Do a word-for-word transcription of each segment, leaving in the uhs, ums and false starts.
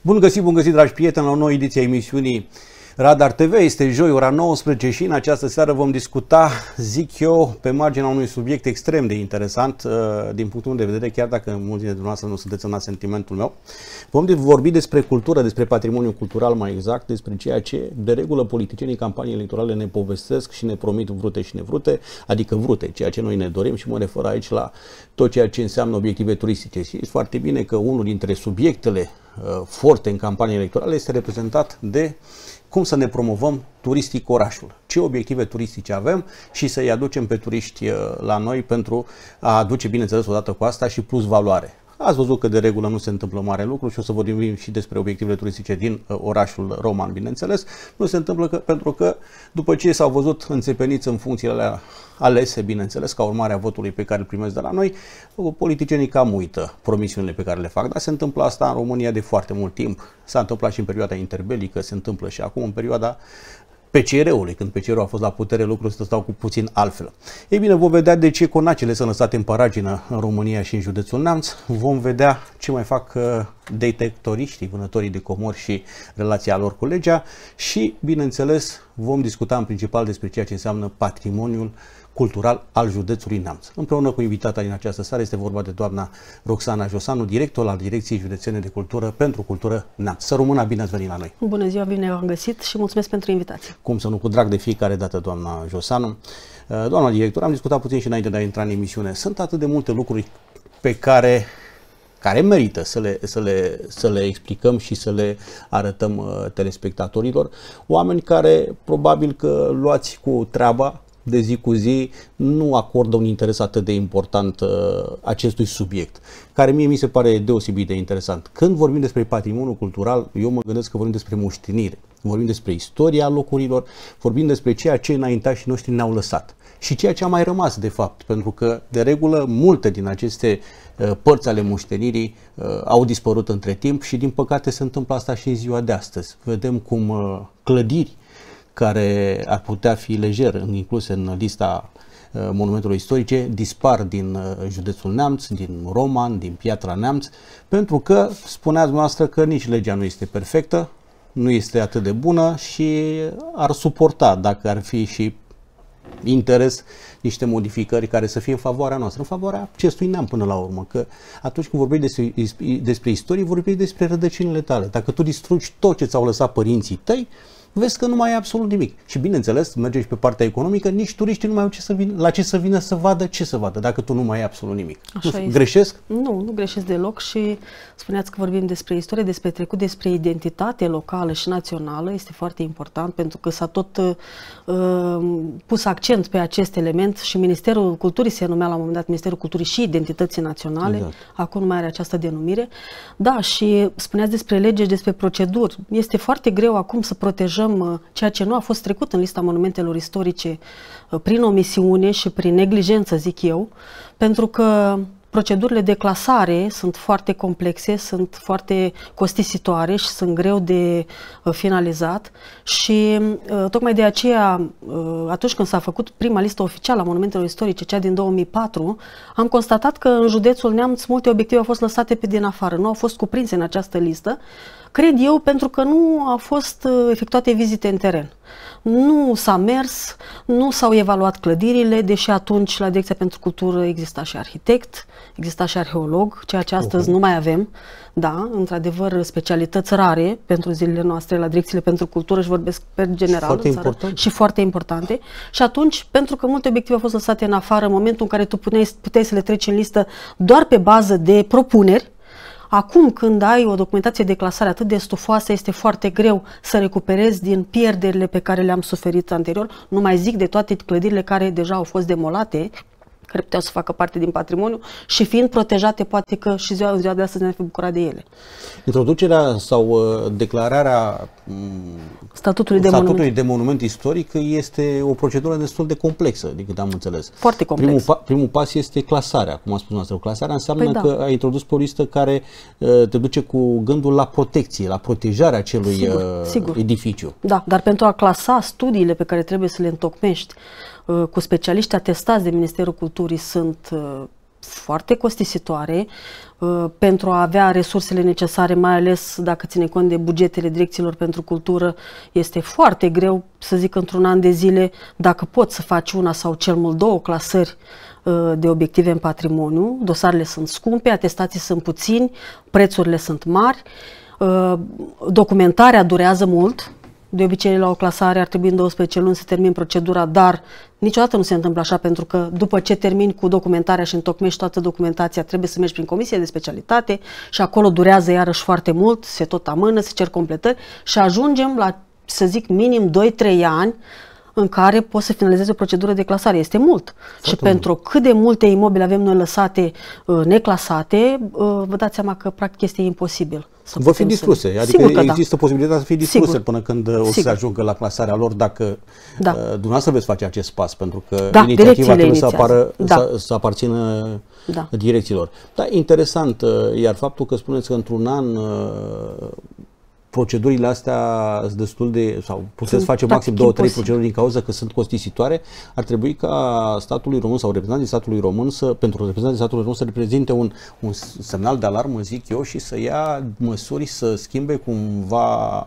Bun găsit, bun găsit, dragi prieteni, la o nouă ediție a emisiunii Radar T V. Este joi, ora nouăsprezece și în această seară vom discuta, zic eu, pe marginea unui subiect extrem de interesant din punctul meu de vedere, chiar dacă mulți dintre dumneavoastră nu sunteți în sentimentul meu. Vom vorbi despre cultură, despre patrimoniu cultural mai exact, despre ceea ce de regulă politicienii campanii electorale ne povestesc și ne promit vrute și nevrute, adică vrute, ceea ce noi ne dorim, și mă refer aici la tot ceea ce înseamnă obiective turistice. Și e foarte bine că unul dintre subiectele uh, forte în campanii electorale este reprezentat de cum să ne promovăm turistic orașul, ce obiective turistice avem și să-i aducem pe turiști la noi pentru a aduce, bineînțeles, odată cu asta și plus valoare. Ați văzut că de regulă nu se întâmplă mare lucru și o să vorbim și despre obiectivele turistice din uh, orașul roman, bineînțeles. Nu se întâmplă că, pentru că după ce s-au văzut înțepeniți în funcțiile alea alese, bineînțeles, ca urmare a votului pe care îl primesc de la noi, politicienii cam uită promisiunile pe care le fac. Dar se întâmplă asta în România de foarte mult timp. S-a întâmplat și în perioada interbelică, se întâmplă și acum în perioada P C R-ului, când P C R-ul a fost la putere, lucrurile stau cu puțin altfel. Ei bine, vom vedea de ce conacele sunt lăsate în paragină în România și în județul Neamț. Vom vedea ce mai fac uh, detectoriștii, vânătorii de comori și relația lor cu legea și, bineînțeles, vom discuta în principal despre ceea ce înseamnă patrimoniul cultural al județului Neamț. Împreună cu invitata din această seară este vorba de doamna Roxana Josanu, director al Direcției Județene de Cultură pentru Cultură Neamț. Să rămână, bine ați venit la noi! Bună ziua, bine v-am găsit și mulțumesc pentru invitație! Cum să nu, cu drag de fiecare dată, doamna Josanu. Doamna director, am discutat puțin și înainte de a intra în emisiune. Sunt atât de multe lucruri pe care care merită să le, să, le, să le explicăm și să le arătăm uh, telespectatorilor. Oameni care probabil că luați cu treaba de zi cu zi, nu acordă un interes atât de important uh, acestui subiect, care mie mi se pare deosebit de interesant. Când vorbim despre patrimoniul cultural, eu mă gândesc că vorbim despre moștenire, vorbim despre istoria locurilor, vorbim despre ceea ce înaintașii noștri ne-au lăsat și ceea ce a mai rămas, de fapt, pentru că, de regulă, multe din aceste uh, părți ale moștenirii uh, au dispărut între timp și, din păcate, se întâmplă asta și în ziua de astăzi. Vedem cum uh, clădiri care ar putea fi lejer incluse în lista uh, monumentelor istorice, dispar din uh, județul Neamț, din Roman, din Piatra Neamț, pentru că spuneați noastră că nici legea nu este perfectă, nu este atât de bună și ar suporta, dacă ar fi și interes, niște modificări care să fie în favoarea noastră, în favoarea acestui neam până la urmă, că atunci când vorbești despre, despre istorie, vorbești despre rădăcinile tale. Dacă tu distrugi tot ce ți-au lăsat părinții tăi, vezi că nu mai e absolut nimic. Și bineînțeles, mergem și pe partea economică, nici turiștii nu mai au ce să vină, la ce să vină să vadă, ce să vadă, dacă tu nu mai ai absolut nimic. Așa nu, greșesc? Nu, nu greșesc deloc și spuneați că vorbim despre istorie, despre trecut, despre identitate locală și națională. Este foarte important pentru că s-a tot uh, pus accent pe acest element și Ministerul Culturii se numea la un moment dat Ministerul Culturii și Identității Naționale. Exact. Acum nu mai are această denumire. Da, și spuneați despre lege și despre proceduri. Este foarte greu acum să protejăm ceea ce nu a fost trecut în lista monumentelor istorice prin omisiune și prin neglijență, zic eu, pentru că procedurile de clasare sunt foarte complexe, sunt foarte costisitoare și sunt greu de finalizat și tocmai de aceea, atunci când s-a făcut prima listă oficială a monumentelor istorice, cea din două mii patru, am constatat că în județul Neamț multe obiective au fost lăsate pe din afară, nu au fost cuprinse în această listă, cred eu, pentru că nu au fost efectuate vizite în teren. Nu s-a mers, nu s-au evaluat clădirile, deși atunci la Direcția pentru Cultură exista și arhitect, exista și arheolog, ceea ce astăzi uh-huh. nu mai avem. Da, într-adevăr, specialități rare pentru zilele noastre la Direcțiile pentru Cultură și vorbesc pe general foarte în țară, important. și foarte importante. Și atunci, pentru că multe obiective au fost lăsate în afară, în momentul în care tu puteai, puteai să le treci în listă doar pe bază de propuneri, acum, când ai o documentație de clasare atât de stufoasă, este foarte greu să recuperezi din pierderile pe care le-am suferit anterior. Nu mai zic de toate clădirile care deja au fost demolate, care puteau să facă parte din patrimoniu și fiind protejate, poate că și ziua, ziua de astăzi ne-am fi bucurat de ele. Introducerea sau uh, declararea statutului, de, statutului monument. de monument istoric este o procedură destul de complexă, din câte am înțeles. Foarte complexă. Primul, pa, primul pas este clasarea, cum a spus noastră. Clasarea înseamnă păi da. că ai introdus pe o listă care uh, te duce cu gândul la protecție, la protejarea acelui sigur, uh, sigur. edificiu. Da, dar pentru a clasa studiile pe care trebuie să le întocmești uh, cu specialiști atestați de Ministerul Culturii sunt uh, foarte costisitoare uh, pentru a avea resursele necesare, mai ales dacă ține cont de bugetele direcțiilor pentru cultură. Este foarte greu, să zic, într-un an de zile, dacă poți să faci una sau cel mult două clasări uh, de obiective în patrimoniu. Dosarele sunt scumpe, atestații sunt puțini, prețurile sunt mari, uh, documentarea durează mult. De obicei, la o clasare ar trebui în douăsprezece luni să termin procedura, dar niciodată nu se întâmplă așa, pentru că după ce termini cu documentarea și întocmești toată documentația, trebuie să mergi prin comisie de specialitate și acolo durează iarăși foarte mult, se tot amână, se cer completări și ajungem la, să zic, minim doi trei ani în care poți să finalizezi o procedură de clasare. Este mult. Foarte și mult. Pentru cât de multe imobile avem noi lăsate uh, neclasate, uh, vă dați seama că practic este imposibil. Vor fi distruse, să... adică Sigur există da. posibilitatea să fie distruse Sigur. până când Sigur. o să se ajungă la clasarea lor, dacă da. uh, dumneavoastră veți face acest pas, pentru că da, inițiativa trebuie să, apară, da. să, să aparțină da. direcțiilor. Da, interesant, uh, iar faptul că spuneți că într-un an uh, procedurile astea sunt destul de, sau puteți face maxim două, trei proceduri din cauza că sunt costisitoare, ar trebui ca statului român sau reprezentanții statului român să, pentru reprezentanții statului român să reprezinte un, un semnal de alarmă, zic eu, și să ia măsuri să schimbe cumva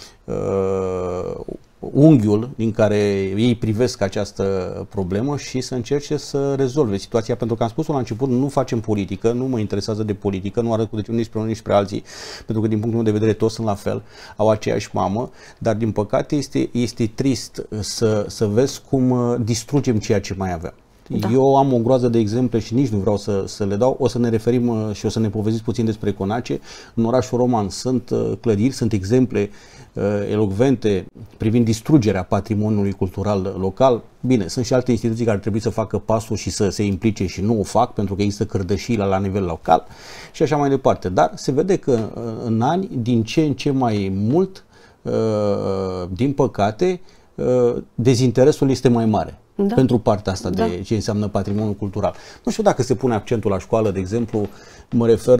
uh, unghiul din care ei privesc această problemă și să încerce să rezolve situația, pentru că am spus-o la început, nu facem politică, nu mă interesează de politică, nu arăt cu nici spre unii nici spre alții, pentru că din punctul meu de vedere toți sunt la fel, au aceeași mamă, dar din păcate este, este trist să, să vezi cum distrugem ceea ce mai avem. Da. Eu am o groază de exemple și nici nu vreau să, să le dau. O să ne referim și o să ne povestiți puțin despre Conace. În orașul Roman sunt clădiri, sunt exemple uh, elocvente privind distrugerea patrimoniului cultural local. Bine, sunt și alte instituții care trebuie să facă pasul și să se implice și nu o fac, pentru că există cărdășii la, la nivel local și așa mai departe. Dar se vede că uh, în ani, din ce în ce mai mult, uh, din păcate, uh, dezinteresul este mai mare. Da. Pentru partea asta da. de ce înseamnă patrimoniul cultural. Nu știu dacă se pune accentul la școală, de exemplu, mă refer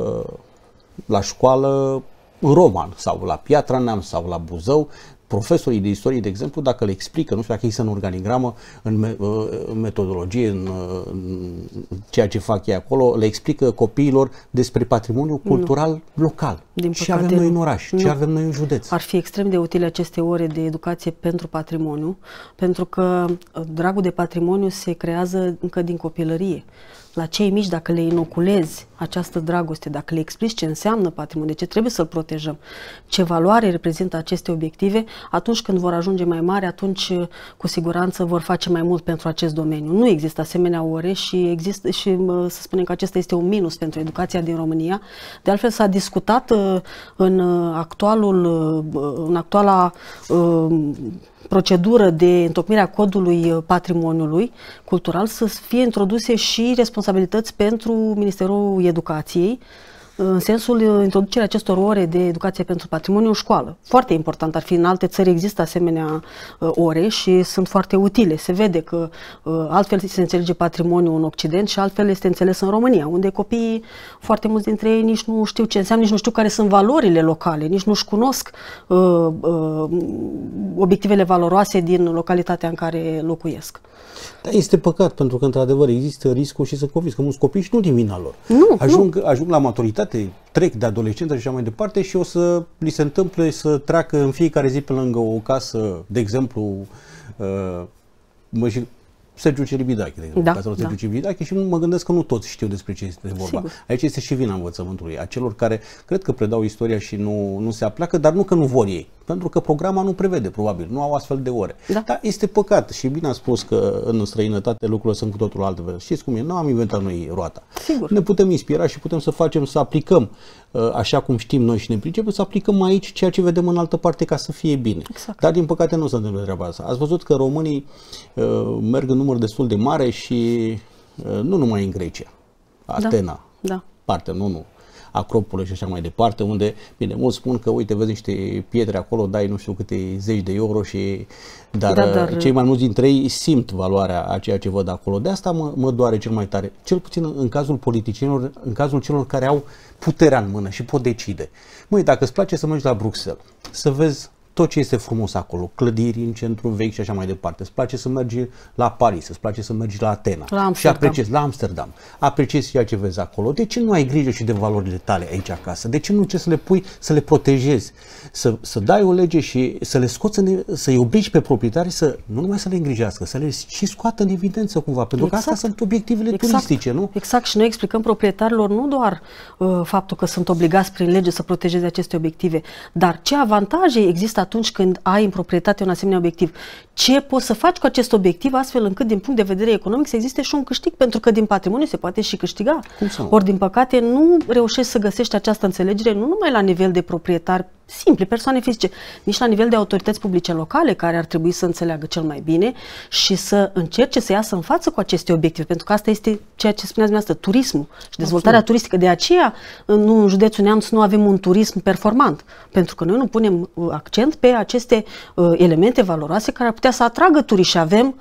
la școală în Roman sau la Piatra Neamț sau la Buzău, profesorii de istorie, de exemplu, dacă le explică, nu știu dacă există în organigramă, în, me în metodologie, în, în ceea ce fac ei acolo, le explică copiilor despre patrimoniul cultural nu. local. Din ce avem noi în oraș, nu. ce avem noi în județ. Ar fi extrem de utile aceste ore de educație pentru patrimoniu, pentru că dragul de patrimoniu se creează încă din copilărie. La cei mici, dacă le inoculezi această dragoste, dacă le explici ce înseamnă patrimoniu, de ce trebuie să-l protejăm, ce valoare reprezintă aceste obiective, atunci când vor ajunge mai mari, atunci cu siguranță vor face mai mult pentru acest domeniu. Nu există asemenea ore și, există, și să spunem că acesta este un minus pentru educația din România. De altfel s-a discutat în, actualul, în actuala procedură de întocmire a codului patrimoniului cultural să fie introduse și responsabilități pentru Ministerul Educației, în sensul introducerea acestor ore de educație pentru patrimoniu în școală. Foarte important ar fi, în alte țări există asemenea uh, ore și sunt foarte utile. Se vede că uh, altfel se înțelege patrimoniul în Occident și altfel este înțeles în România, unde copiii, foarte mulți dintre ei, nici nu știu ce înseamnă, nici nu știu care sunt valorile locale, nici nu-și cunosc uh, uh, obiectivele valoroase din localitatea în care locuiesc. Dar este păcat, pentru că, într-adevăr, există riscul și să convins că mulți copii și nu din vina lor. Nu, ajung, nu. ajung la maturitate, trec de adolescență și așa mai departe și o să li se întâmple să treacă în fiecare zi pe lângă o casă, de exemplu, uh, mă, și Sergiu Celibidache, de exemplu, da, casa lui Sergiu da. Celibidache, și mă gândesc că nu toți știu despre ce este vorba. Sigur. Aici este și vina învățământului, a celor care cred că predau istoria și nu, nu se apleacă, dar nu că nu vor ei, pentru că programa nu prevede, probabil, nu au astfel de ore. Da. Dar este păcat și bine a spus că în străinătate lucrurile sunt cu totul altfel. Știți cum e? Nu am inventat noi roata. Sigur. Ne putem inspira și putem să facem, să aplicăm așa cum știm noi și ne pricepem, să aplicăm aici ceea ce vedem în altă parte ca să fie bine. Exact. Dar din păcate nu se întâmplă treaba asta. Ați văzut că românii uh, merg în număr destul de mare și uh, nu numai în Grecia, Atena, da. Da. partea, nu, nu, Acropole și așa mai departe, unde, bine, mulți spun că, uite, vezi niște pietre acolo, dai nu știu câte zeci de euro și... Dar, da, dar cei mai mulți dintre ei simt valoarea a ceea ce văd acolo. De asta mă, mă doare cel mai tare, cel puțin în cazul politicienilor, în cazul celor care au puterea în mână și pot decide. Măi, dacă îți place să mergi la Bruxelles, să vezi tot ce este frumos acolo, clădiri în centru vechi și așa mai departe. Îți place să mergi la Paris, îți place să mergi la Atena la și apreciezi la Amsterdam, apreciezi ceea ce vezi acolo. De ce nu ai grijă și de valorile tale aici acasă? De ce nu încerci să le pui, să le protejezi, să, să dai o lege și să le scoți, să-i obligi pe proprietari să nu numai să le îngrijească, să le și scoată în evidență cumva, pentru exact. că astea sunt obiectivele exact. turistice, nu? Exact, și noi explicăm proprietarilor nu doar uh, faptul că sunt obligați prin lege să protejeze aceste obiective, dar ce avantaje există atunci când ai în proprietate un asemenea obiectiv. Ce poți să faci cu acest obiectiv astfel încât din punct de vedere economic să existe și un câștig, pentru că din patrimoniu se poate și câștiga. Ori din păcate nu reușești să găsești această înțelegere nu numai la nivel de proprietari simple, persoane fizice, nici la nivel de autorități publice locale care ar trebui să înțeleagă cel mai bine și să încerce să iasă în față cu aceste obiective, pentru că asta este ceea ce spuneați dumneavoastră, turismul și dezvoltarea Absolut. turistică. De aceea, în, în județul Neamț nu avem un turism performant, pentru că noi nu punem accent pe aceste uh, elemente valoroase care ar putea să atragă turiști și avem,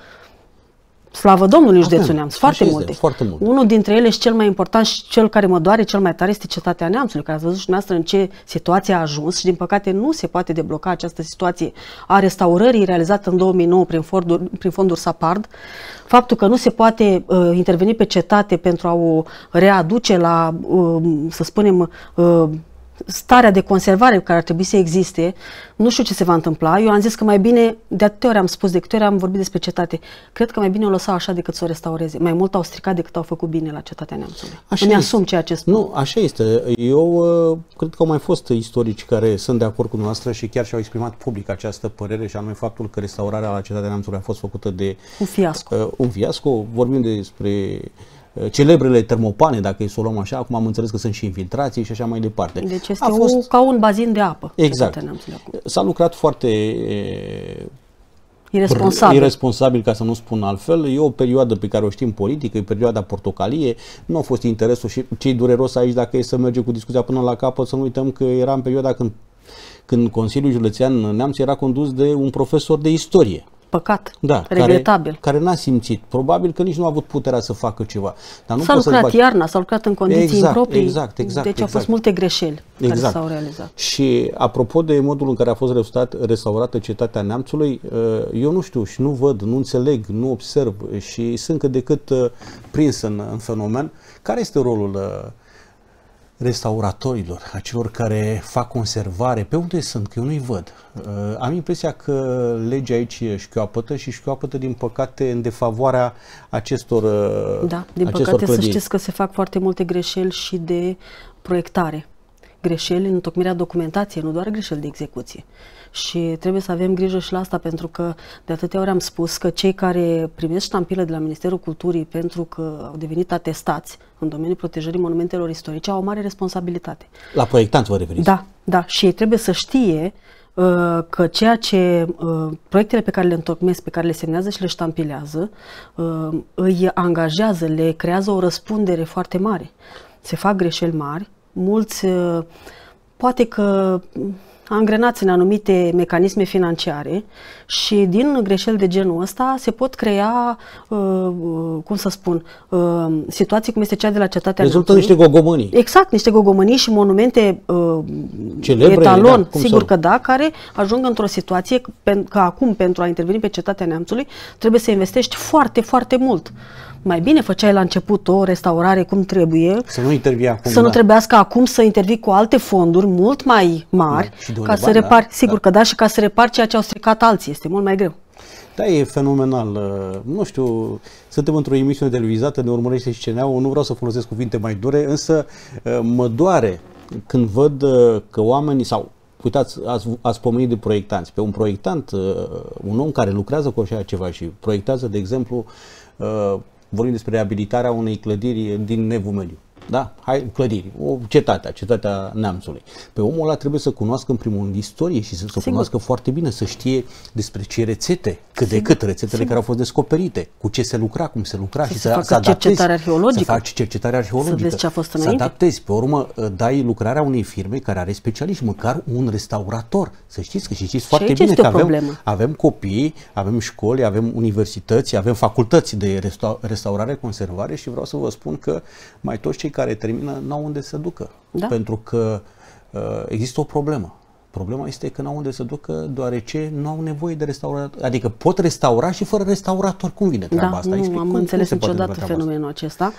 slavă Domnului, în județul Neamț, foarte multe. foarte multe. Unul dintre ele și cel mai important și cel care mă doare cel mai tare este Cetatea Neamțului, care ați văzut și dumneavoastră în ce situație a ajuns și din păcate nu se poate debloca această situație a restaurării realizată în două mii nouă prin fonduri, prin fonduri SAPARD. Faptul că nu se poate uh, interveni pe cetate pentru a o readuce la, uh, să spunem, uh, starea de conservare care ar trebui să existe, nu știu ce se va întâmpla. Eu am zis că mai bine, de atâtea ori am spus, de câte ori am vorbit despre cetate, cred că mai bine o lăsau așa decât să o restaureze. Mai mult au stricat decât au făcut bine la Cetatea Neamțului. Îmi asum ceea ce spun. Nu, așa este. Eu uh, cred că au mai fost istorici care sunt de acord cu noastră și chiar și-au exprimat public această părere, și anume faptul că restaurarea la Cetatea Neamțului a fost făcută de un fiasco. Uh, un fiasco. Vorbim despre celebrele termopane, dacă îi să o luăm așa, acum am înțeles că sunt și infiltrații și așa mai departe. Deci este a fost... o, ca un bazin de apă. Exact. S-a lucrat foarte irresponsabil. irresponsabil, ca să nu spun altfel. E o perioadă pe care o știm politică, e perioada portocalie, nu a fost interesul și ce-i dureros aici, dacă e să mergem cu discuția până la capăt, să nu uităm că era în perioada când, când Consiliul Județean Neamț era condus de un profesor de istorie. Păcat, da, regretabil. Care, care n-a simțit. Probabil că nici nu a avut puterea să facă ceva. S-a lucrat baci... iarna, s-a lucrat în condiții exact, improprii, exact, exact, deci exact. au fost multe greșeli exact. care s-au realizat. Și apropo de modul în care a fost restaurat, restaurată Cetatea Neamțului, eu nu știu și nu văd, nu înțeleg, nu observ și sunt cât de cât prins în, în fenomen. Care este rolul restauratorilor, a celor care fac conservare? Pe unde sunt? Că eu nu-i văd. Uh, am impresia că legea aici șchioapătă și șchioapătă, din păcate, în defavoarea acestor uh, Da, din acestor păcate clădiri. Să știți că se fac foarte multe greșeli și de proiectare. Greșeli în întocmirea documentației, nu doar greșeli de execuție. Și trebuie să avem grijă și la asta, pentru că de atâtea ori am spus că cei care primesc ștampile de la Ministerul Culturii pentru că au devenit atestați în domeniul protejării monumentelor istorice au o mare responsabilitate. La proiectanți vă referiți? Da, da. Și ei trebuie să știe uh, că ceea ce uh, proiectele pe care le întocmesc, pe care le semnează și le ștampilează, uh, îi angajează, le creează o răspundere foarte mare. Se fac greșeli mari, mulți uh, poate că angrenați în anumite mecanisme financiare și din greșeli de genul ăsta se pot crea, uh, cum să spun, uh, situații cum este cea de la Cetatea Rezultă Neamțului. niște gogomănii. Exact, niște gogomănii și monumente uh, celebre, etalon, da, sigur să... că da, care ajung într-o situație că, că acum, pentru a interveni pe Cetatea Neamțului, trebuie să investești foarte, foarte mult. Mai bine făceai la început o restaurare cum trebuie, să nu intervii acum, să nu da. trebuiască acum să intervii cu alte fonduri mult mai mari, da, ca să repari, da, sigur da. că da, și ca să repari ceea ce au stricat alții, este mult mai greu. Da, e fenomenal. Nu știu, suntem într-o emisiune televizată, ne urmărește și C N A-ul, nu vreau să folosesc cuvinte mai dure, însă mă doare când văd că oamenii, sau uitați, ați, ați pomenit de proiectanți, pe un proiectant, un om care lucrează cu așa ceva și proiectează, de exemplu, vorbim despre reabilitarea unei clădiri din Nevul Mediu. Da? Hai, clădiri, o cetate, Cetatea Neamțului. Pe omul ăla trebuie să cunoască în primul rând istorie și să, să cunoască foarte bine, să știe despre ce rețete, cât Sigur. de cât rețetele Sigur. care au fost descoperite, cu ce se lucra, cum se lucra și, și să, să adaptezi, cercetare arheologică, să faci cercetare arheologică, să vezi ce a fost să adaptezi. Pe urmă, dai lucrarea unei firme care are specialiști, măcar un restaurator. Să știți că și știți și foarte bine că avem, avem copii, avem școli, avem universități, avem facultăți de resta restaurare, conservare și vreau să vă spun că mai toți cei care termină n-au unde să ducă. Da. Pentru că uh, există o problemă. Problema este că n-au unde să ducă, deoarece nu au nevoie de restaurator. Adică pot restaura și fără restaurator. Cum vine treaba da, asta? Nu Explic, am cum, înțeles cum niciodată fenomenul acesta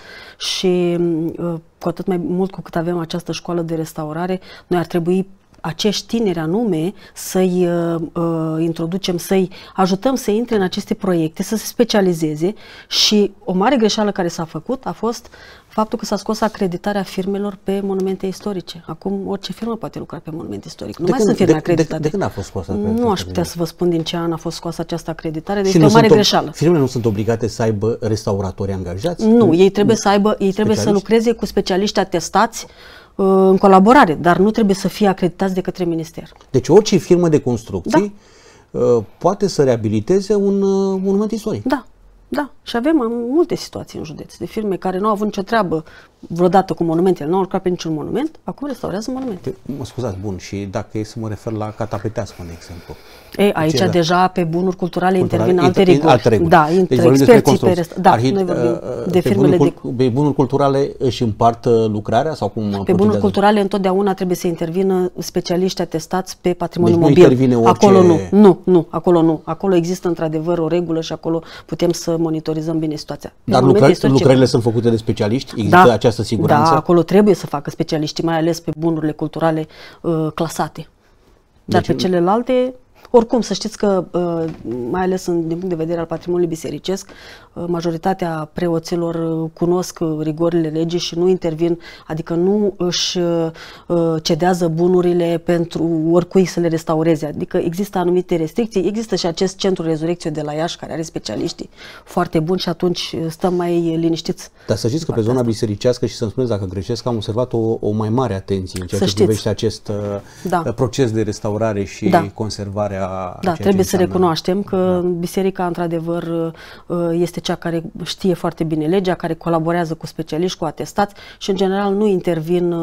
și uh, cu atât mai mult cu cât avem această școală de restaurare, noi ar trebui acești tineri anume să-i uh, uh, introducem, să-i ajutăm să intre în aceste proiecte, să se specializeze și o mare greșeală care s-a făcut a fost faptul că s-a scos acreditarea firmelor pe monumente istorice. Acum orice firmă poate lucra pe monument istoric. Nu de mai când, sunt firme de, acreditate. De, de când a fost scoasă? Nu aș putea să vă spun din ce an a fost scoasă această acreditare, deci și este o mare sunt, greșeală. Firmele nu sunt obligate să aibă restauratori angajați? Nu, ei trebuie să aibă, ei trebuie să lucreze cu specialiști atestați în colaborare, dar nu trebuie să fie acreditați de către minister. Deci orice firmă de construcții da. poate să reabiliteze un monument istoric. Da, da. Și avem multe situații în județ de firme care nu au avut nicio treabă vreodată cu monumentele, nu au lucrat pe niciun monument, acum restaurează monumente. Mă scuzați, bun, și dacă e să mă refer la Catapetească, de exemplu. Ei, aici ce deja pe bunuri culturale, culturale intervin alte reguli. Alte reguli. Da, intră deci experții pe rest... Da, Arhit, noi vorbim uh, de firmele bunuri, de... Pe bunuri culturale își împart lucrarea sau cum? Pe bunuri culturale întotdeauna trebuie să intervină specialiști atestați pe patrimoniul deci mobil. Intervine orice... Acolo nu, nu, nu, acolo nu. Acolo există într-adevăr o regulă și acolo putem să monitorizăm bine situația. Pe Dar lucrări, lucrările sunt făcute de specialiști? Există da, această siguranță? Da, acolo trebuie să facă specialiștii, mai ales pe bunurile culturale uh, clasate. Dar deci, pe celelalte, oricum, să știți că, uh, mai ales în, din punct de vedere al patrimoniului bisericesc, uh, majoritatea preoților uh, cunosc uh, rigorile legii și nu intervin, adică nu își uh, cedează bunurile pentru oricui să le restaureze. Adică există anumite restricții, există și acest centru Rezurecție de la Iași, care are specialiștii foarte buni și atunci stăm mai liniștiți. Dar să știți că pe zona asta. bisericească, și să-mi spuneți dacă greșesc, am observat o, o mai mare atenție în ceea să ce știți. privește acest da. proces de restaurare și da. conservare a Da, trebuie să recunoaștem că da. biserica, într-adevăr, este cea care știe foarte bine legea, care colaborează cu specialiști, cu atestați și, în general, nu intervin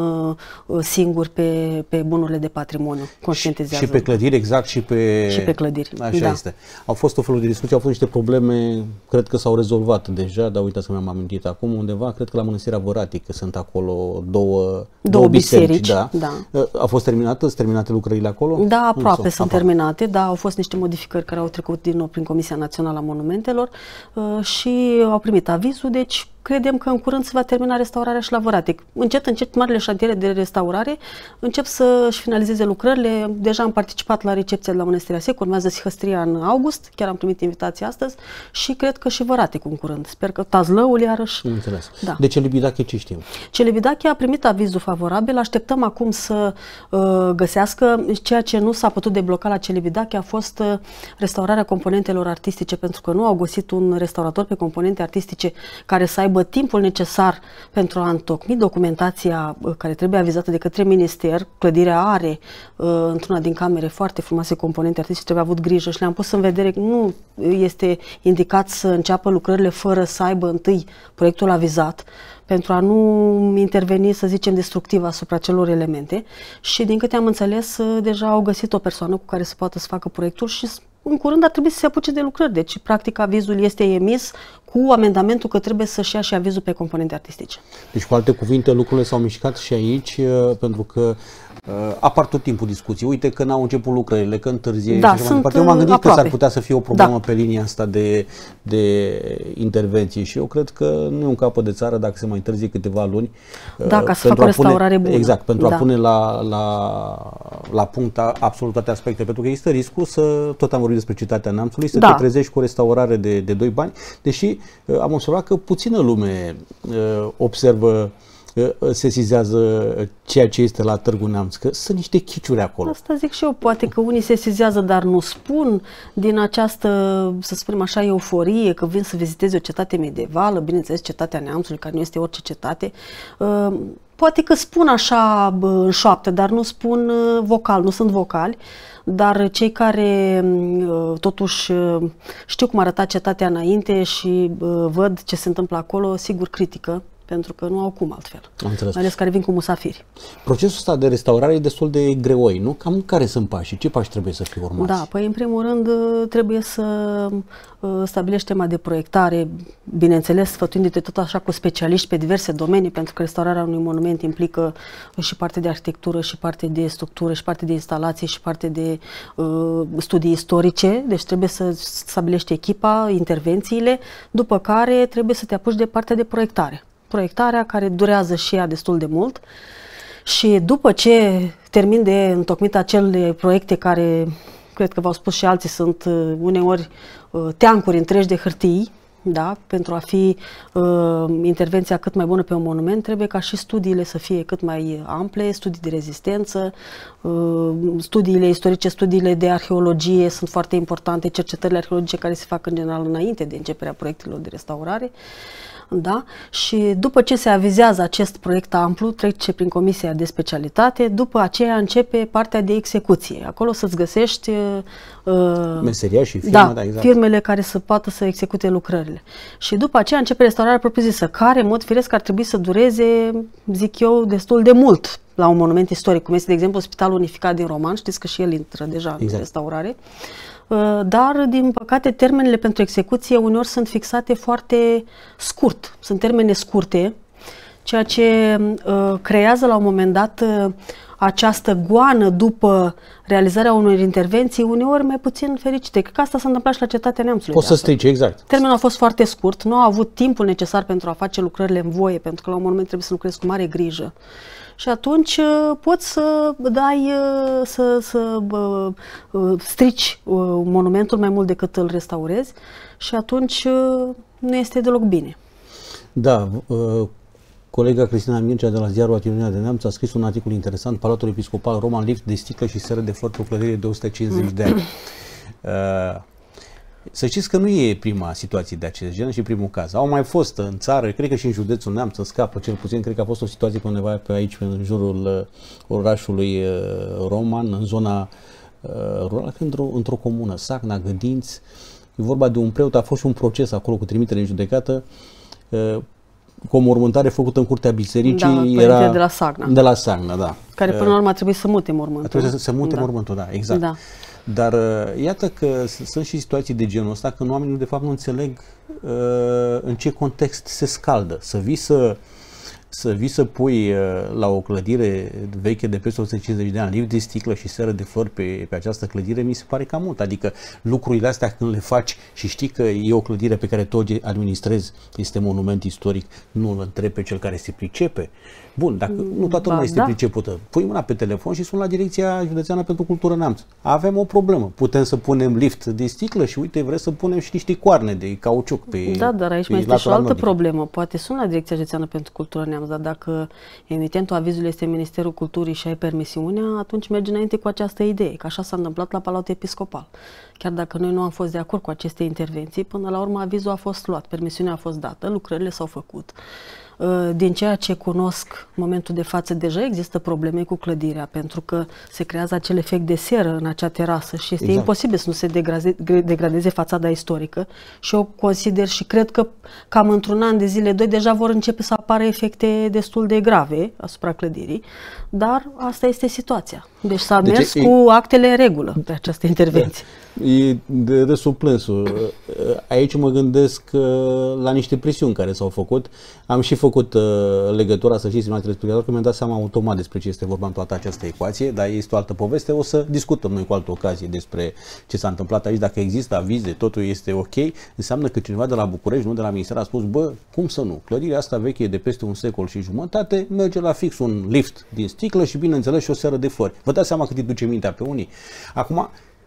singuri pe, pe bunurile de patrimoniu. Conștientizează. Și pe clădiri, exact, și pe... Și pe clădiri, Așa da. este. Au fost o felul de discuții, au fost niște probleme, cred că s-au rezolvat deja, dar uitați că mi-am amintit acum undeva, cred că la Mănăstirea Văratică sunt acolo două, două, două biserici. biserici da. Da. A fost terminată, sunt terminate lucrările acolo? Da, aproape sunt aproape. terminate, da, au fost niște modificări care au trecut din nou prin Comisia Națională a Monumentelor uh, și au primit avizul, deci credem că în curând se va termina restaurarea și la Văratic. Încet, încet, marile șantiere de restaurare încep să-și finalizeze lucrările. Deja am participat la recepția de la Mănăstirea Sec, urmează Sihăstria în august, chiar am primit invitații astăzi și cred că și Văratic în curând. Sper că Tazlăul iarăși. Înțeles. Da. De Celibidache ce știm? Celibidache a primit avizul favorabil, așteptăm acum să uh, găsească ceea ce nu s-a putut debloca la Celibidache a fost uh, restaurarea componentelor artistice, pentru că nu au găsit un restaurator pe componente artistice care să aibă timpul necesar pentru a întocmi documentația care trebuie avizată de către minister. Clădirea are uh, într-una din camere foarte frumoase componente artistice, trebuie avut grijă și le-am pus în vedere că nu este indicat să înceapă lucrările fără să aibă întâi proiectul avizat, pentru a nu interveni, să zicem, destructiv asupra celor elemente. Și din câte am înțeles, deja au găsit o persoană cu care să poată să facă proiectul și în curând ar trebui să se apuce de lucrări. Deci, practic, avizul este emis cu amendamentul că trebuie să-și ia și avizul pe componente artistice. Deci, cu alte cuvinte, lucrurile s-au mișcat și aici, pentru că uh, apar tot timpul discuții. Uite că n-au început lucrările, că întârzie. Da, și sunt Eu m-am gândit aproape. că s-ar putea să fie o problemă da. pe linia asta de, de intervenție și eu cred că nu e un capăt de țară dacă se mai întârzie câteva luni. Da, ca să facă o restaurare bună. Exact, pentru da. a pune la, la, la punct absolut toate aspectele, pentru că există riscul să, tot am vorbit despre Cetatea Neamțului, să da. te trezești cu o restaurare de, de doi bani, deși am observat că puțină lume uh, observă, uh, sesizează ceea ce este la Târgu Neamț, că sunt niște chiciuri acolo. Asta zic și eu, poate că unii sesizează, dar nu spun din această, să spunem așa, euforie, că vin să viziteze o cetate medievală, bineînțeles Cetatea Neamțului, care nu este orice cetate. Uh, poate că spun așa în șoaptă, dar nu spun vocal, nu sunt vocali. Dar cei care totuși știu cum arăta cetatea înainte și văd ce se întâmplă acolo, sigur critică, pentru că nu au cum altfel. Am înțeles. Mai ales care vin cu musafiri. Procesul ăsta de restaurare e destul de greoi, nu? Cam care sunt pașii? Ce pași trebuie să fie urmați? Da, păi în primul rând trebuie să stabilești tema de proiectare, bineînțeles sfătuindu-te tot așa cu specialiști pe diverse domenii, pentru că restaurarea unui monument implică și parte de arhitectură, și parte de structură, și parte de instalație, și parte de uh, studii istorice, deci trebuie să stabilești echipa, intervențiile, după care trebuie să te apuci de partea de proiectare. Proiectarea care durează și ea destul de mult și după ce termin de întocmit acele proiecte care, cred că v-au spus și alții, sunt uh, uneori uh, teancuri întregi de hârtii, da, pentru a fi uh, intervenția cât mai bună pe un monument, trebuie ca și studiile să fie cât mai ample, studii de rezistență, uh, studiile istorice, studiile de arheologie sunt foarte importante, cercetările arheologice care se fac în general înainte de începerea proiectelor de restaurare. Da? Și după ce se avizează acest proiect amplu, trece prin comisia de specialitate, după aceea începe partea de execuție. Acolo să-ți găsești uh, meseria și firme, da, da, exact. firmele care să poată să execute lucrările. Și după aceea începe restaurarea propriu-zisă, care, în mod firesc, ar trebui să dureze, zic eu, destul de mult la un monument istoric, cum este, de exemplu, Spitalul Unificat din Roman, știți că și el intră deja exact. în restaurare. Dar, din păcate, termenele pentru execuție uneori sunt fixate foarte scurt. Sunt termene scurte, ceea ce uh, creează la un moment dat uh, această goană după realizarea unor intervenții, uneori mai puțin fericite. Cred că asta s-a întâmplat și la Cetatea Neamțului. Poți să strici, exact. Termenul a fost foarte scurt, nu a avut timpul necesar pentru a face lucrările în voie, pentru că la un moment trebuie să lucrezi cu mare grijă. Și atunci uh, poți să dai, uh, să, să uh, strici uh, monumentul mai mult decât îl restaurezi și atunci uh, nu este deloc bine. Da, uh, colega Cristina Mircea de la ziarul Atitudinea de Neamț a scris un articol interesant, Palatul Episcopal Roman, lift de sticlă și seră de flori pe o clădire de o sută cincizeci de ani. Uh, Să știți că nu e prima situație de acest gen și primul caz. Au mai fost în țară, cred că și în județul Neamț, să scapă cel puțin, cred că a fost o situație pe undeva pe aici, în jurul uh, orașului uh, Roman, în zona uh, rurală, într-o într-o comună, Sacna, Gândinți. E vorba de un preot, a fost și un proces acolo cu trimitere în judecată, uh, cu o mormântare făcută în curtea bisericii. Da, era de la Sacna. De la Sacna, da. Care până la urmă a trebuit să mute mormântul. A trebuit să se mute da. mormântul, da, exact. Da. Dar uh, iată că sunt și situații de genul ăsta când oamenii de fapt nu înțeleg uh, în ce context se scaldă. Să vii să, să, vii să pui uh, la o clădire veche de peste o sută cincizeci de ani lift de sticlă și seră de flori pe, pe această clădire, mi se pare cam mult. Adică lucrurile astea când le faci și știi că e o clădire pe care tu o administrezi, este monument istoric, nu îl întrebi pe cel care se pricepe. Bun, dacă nu toată lumea este da. pricepută, pui mâna pe telefon și sun la Direcția Județeană pentru Cultură Neamț. Avem o problemă. Putem să punem lift de sticlă și uite, vreți să punem și niște coarne de cauciuc pe Da, dar aici mai este și o altă nordic. problemă. Poate sun la Direcția Județeană pentru Cultură Neamț, dar dacă emitentul avizului este Ministerul Culturii și ai permisiunea, atunci mergi înainte cu această idee, că așa s-a întâmplat la Palatul Episcopal. Chiar dacă noi nu am fost de acord cu aceste intervenții, până la urmă avizul a fost luat, permisiunea a fost dată, lucrările s-au făcut. Din ceea ce cunosc în momentul de față, deja există probleme cu clădirea, pentru că se creează acel efect de seră în acea terasă și este exact. imposibil să nu se degradeze, degradeze fațada istorică și eu consider și cred că cam într-un an de zile, doi, deja vor începe să apară efecte destul de grave asupra clădirii, dar asta este situația. Deci s-a deci mers e, cu actele în regulă pe această intervenție. E de râsul plânsul. Aici mă gândesc la niște presiuni care s-au făcut. Am și făcut uh, legătura, să știți, mai telespectator, că mi-am dat seama automat despre ce este vorba în toată această ecuație, dar este o altă poveste. O să discutăm noi cu altă ocazie despre ce s-a întâmplat aici. Dacă există avize, totul este ok, înseamnă că cineva de la București, nu de la Minister, a spus, bă, cum să nu? Clădirea asta veche de peste un secol și jumătate, merge la fix un lift din sticlă și, bineînțeles, și o seră de flori. Vă dați seama cât îi duce mintea pe unii. Acum,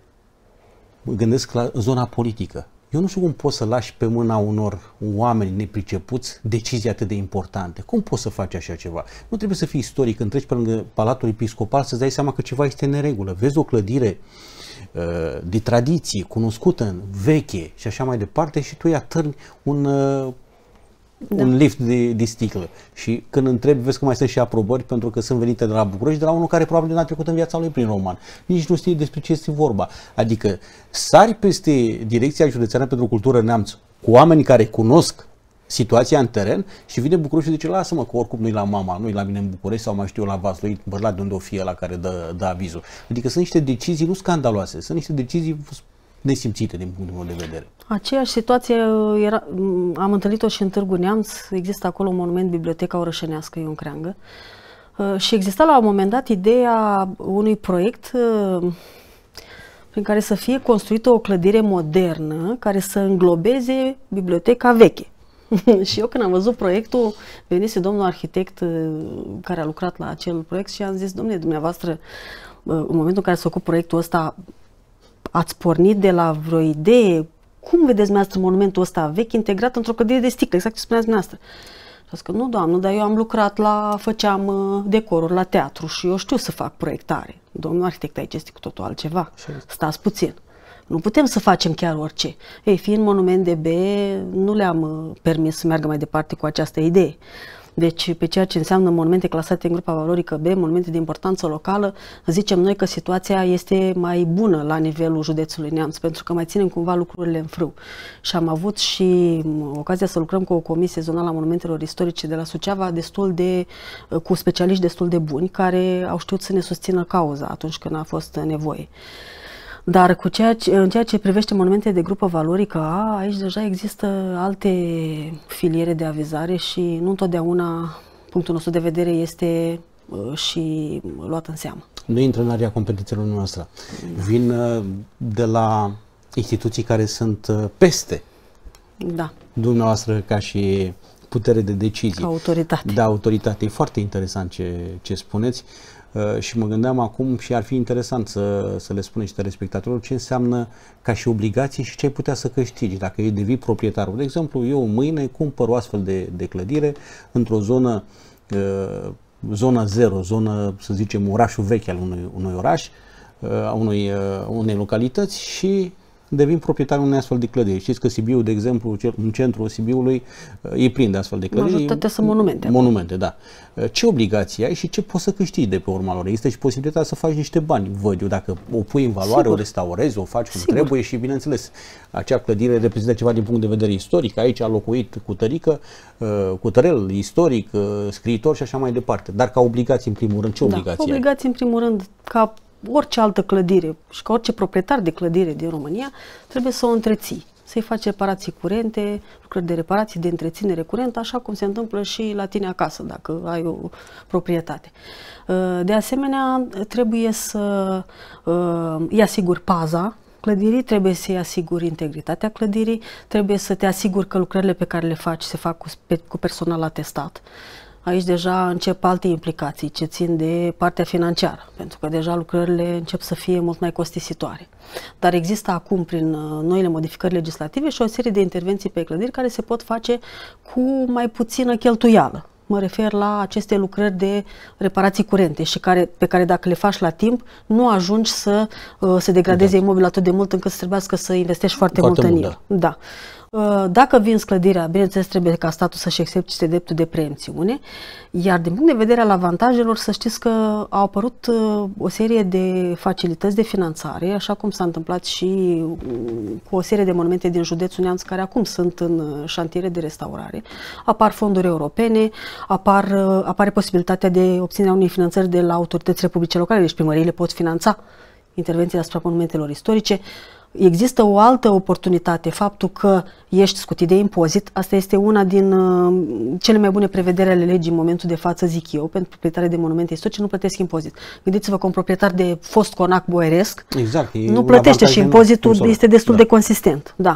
mă gândesc la zona politică. Eu nu știu cum poți să lași pe mâna unor oameni nepricepuți decizii atât de importante. Cum poți să faci așa ceva? Nu trebuie să fii istoric când treci pe lângă Palatul Episcopal să-ți dai seama că ceva este în neregulă. Vezi o clădire uh, de tradiție, cunoscută, veche și așa mai departe și tu îi atârni un... Uh, Da. un lift de, de sticlă. Și când întrebi, vezi că mai sunt și aprobări pentru că sunt venite de la București, de la unul care probabil n-a trecut în viața lui prin Roman. Nici nu știe despre ce este vorba. Adică sari peste Direcția Județeană pentru Cultură Neamț cu oameni care cunosc situația în teren și vine București și zice, lasă-mă că oricum nu-i la mama, nu-i la mine în București sau mai știu eu la Vaslui, Bărlat, de unde o fie la care dă, dă avizul. Adică sunt niște decizii nu scandaloase, sunt niște decizii nesimțite din punctul meu de vedere. Aceeași situație era, am întâlnit-o și în Târgu Neamț, există acolo un monument, Biblioteca Orășenească, e în Creangă, și exista la un moment dat ideea unui proiect prin care să fie construită o clădire modernă care să înglobeze biblioteca veche. Și eu când am văzut proiectul, venise domnul arhitect care a lucrat la acel proiect și am zis, domnule, dumneavoastră, în momentul în care s-a făcut proiectul ăsta, ați pornit de la vreo idee? Cum vedeți dumneavoastră monumentul ăsta vechi integrat într-o clădire de sticlă, exact ce spuneați dumneavoastră? Și a zis că nu, doamnă, dar eu am lucrat la, făceam decoruri la teatru și eu știu să fac proiectare. Domnul arhitect, aici este cu totul altceva. Stați puțin. Nu putem să facem chiar orice. Ei, fiind monument de B, nu le-am permis să meargă mai departe cu această idee. Deci, pe ceea ce înseamnă monumente clasate în grupa valorică B, monumente de importanță locală, zicem noi că situația este mai bună la nivelul județului Neamț, pentru că mai ținem cumva lucrurile în frâu. Și am avut și ocazia să lucrăm cu o comisie zonală a monumentelor istorice de la Suceava, destul de, cu specialiști destul de buni, care au știut să ne susțină cauza atunci când a fost nevoie. Dar cu ceea ce, în ceea ce privește monumente de grupă valorică A, aici deja există alte filiere de avizare și nu întotdeauna punctul nostru de vedere este uh, și luat în seamă. Nu intră în area competențelor noastre. Vin uh, de la instituții care sunt uh, peste da. dumneavoastră ca și putere de decizie. Autoritate. Da, autoritate. E foarte interesant ce, ce spuneți. Uh, și mă gândeam acum și ar fi interesant să, să le spuneți și telespectatorilor ce înseamnă ca și obligații și ce ai putea să câștigi dacă ei devii proprietarul. De exemplu, eu mâine cumpăr o astfel de, de clădire într-o zonă, uh, zonă zero, zonă, să zicem, orașul vechi al unui, unui oraș, uh, a unui, uh, unei localități și devin proprietarul unei astfel de clădiri. Știți că Sibiu, de exemplu, în centrul Sibiului, e plin de astfel de clădiri. Majoritatea sunt monumente. Monumente, da. Ce obligații ai și ce poți să câștigi de pe urma lor? Există și posibilitatea să faci niște bani, văd eu, dacă o pui în valoare, Sigur. o restaurezi, o faci cum Sigur. trebuie și, bineînțeles, acea clădire reprezintă ceva din punct de vedere istoric. Aici a locuit cu tărică, cu tărel istoric, scriitor și așa mai departe. Dar ca obligații, în primul rând, ce da, obligații obligații, ai? în primul rând, ca orice altă clădire și ca orice proprietar de clădire din România, trebuie să o întreții, să-i faci reparații curente, lucrări de reparații, de întreținere curentă, așa cum se întâmplă și la tine acasă, dacă ai o proprietate. De asemenea, trebuie să îi asiguri paza clădirii, trebuie să-i asiguri integritatea clădirii, trebuie să te asiguri că lucrările pe care le faci se fac cu, cu personal atestat. Aici deja încep alte implicații ce țin de partea financiară, pentru că deja lucrările încep să fie mult mai costisitoare. Dar există acum, prin noile modificări legislative, și o serie de intervenții pe clădiri care se pot face cu mai puțină cheltuială. Mă refer la aceste lucrări de reparații curente și care, pe care dacă le faci la timp, nu ajungi să uh, se degradeze da. imobilul atât de mult încât să trebuiască să investești foarte, foarte mult în el. Da. da. Dacă vinzi clădirea, bineînțeles, trebuie ca statul să-și exercite dreptul de preemțiune, iar din punct de vedere al avantajelor, să știți că au apărut o serie de facilități de finanțare, așa cum s-a întâmplat și cu o serie de monumente din județul Neamț, care acum sunt în șantiere de restaurare. Apar fonduri europene, apar, apare posibilitatea de obținerea unei finanțări de la autoritățile publice locale, deci primăriile pot finanța intervenții asupra monumentelor istorice. Există o altă oportunitate, faptul că ești scutit de impozit. Asta este una din uh, cele mai bune prevederi ale legii în momentul de față, zic eu, pentru proprietarii de monumente istorice nu plătesc impozit. Gândiți-vă că un proprietar de fost conac boieresc exact, nu plătește și impozitul este destul da. de consistent. Da.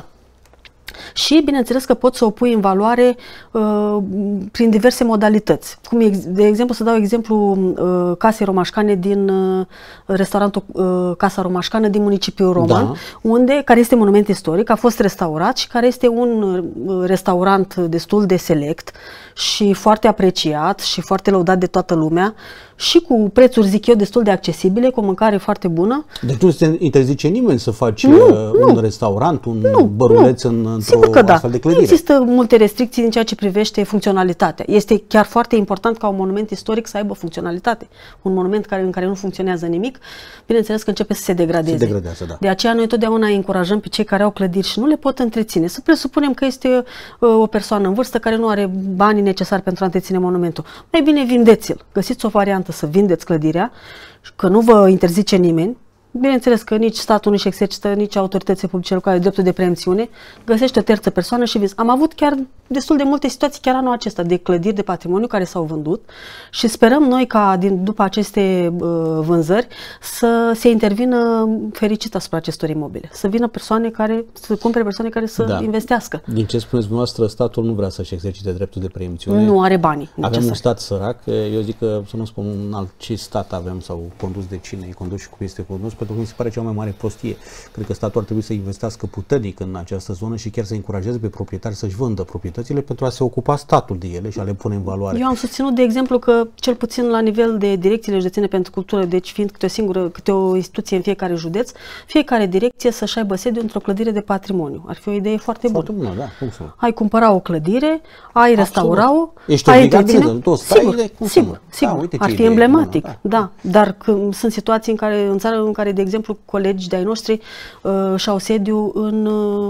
Și, bineînțeles, că poți să o pui în valoare uh, prin diverse modalități. Cum e, de exemplu, să dau exemplu uh, Casei Romașcane din uh, restaurantul uh, Casa Romașcană din municipiul Roman, da. unde, care este monument istoric, a fost restaurat și care este un uh, restaurant destul de select și foarte apreciat și foarte lăudat de toată lumea și cu prețuri, zic eu, destul de accesibile, cu o mâncare foarte bună. Deci nu se interzice nimeni să faci nu, uh, nu, un restaurant, un nu, băruleț nu. în, într-o Sigur că da. astfel de clădire. Nu există multe restricții în ceea ce privește funcționalitatea. Este chiar foarte important ca un monument istoric să aibă funcționalitate. Un monument care, în care nu funcționează nimic, bineînțeles că începe să se degradeze. Se degradează, da. De aceea noi totdeauna încurajăm pe cei care au clădiri și nu le pot întreține. Să presupunem că este uh, o persoană în vârstă care nu are banii necesari pentru a întreține monumentul. Mai bine vindeți-l. Găsiți o variantă să vindeți clădirea, că nu vă interzice nimeni. Bineînțeles că nici statul nu-și exercită, nici autoritățile publice locale dreptul de preemțiune, găsește o terță persoană și vinzi. Am avut chiar destul de multe situații chiar anul acesta de clădiri de patrimoniu care s-au vândut și sperăm noi ca din, după aceste uh, vânzări să se intervină fericit asupra acestor imobile. Să vină persoane care, să cumpere persoane care să da. investească. Din ce spuneți dumneavoastră, statul nu vrea să-și exercite dreptul de preemțiune. Nu are banii. Avem necesari. un stat sărac, eu zic că, să nu spun un alt ce stat avem sau condus de cine e condus și cum este condus, pentru că mi se pare cea mai mare prostie. Cred că statul ar trebui să investească puternic în această zonă și chiar să încurajeze pe proprietari să-și vândă proprietățile pentru a se ocupa statul de ele și a le pune în valoare. Eu am susținut, de exemplu, că cel puțin la nivel de direcțiile județene pentru cultură, deci fiind câte o singură, câte o instituție în fiecare județ, fiecare direcție să-și aibă sediu într-o clădire de patrimoniu. Ar fi o idee foarte, foarte bună. bună. Da, cum să? Ai cumpăra o clădire, ai restaura-o, ești ai obligat întreține. de tot stai, Sigur, de, cum sigur, sigur. Da, uite ar ce fi idee emblematic, bună, da. da. Dar când sunt situații în care, în țară în care, de exemplu, colegi de-ai noștri uh, și-au sediu în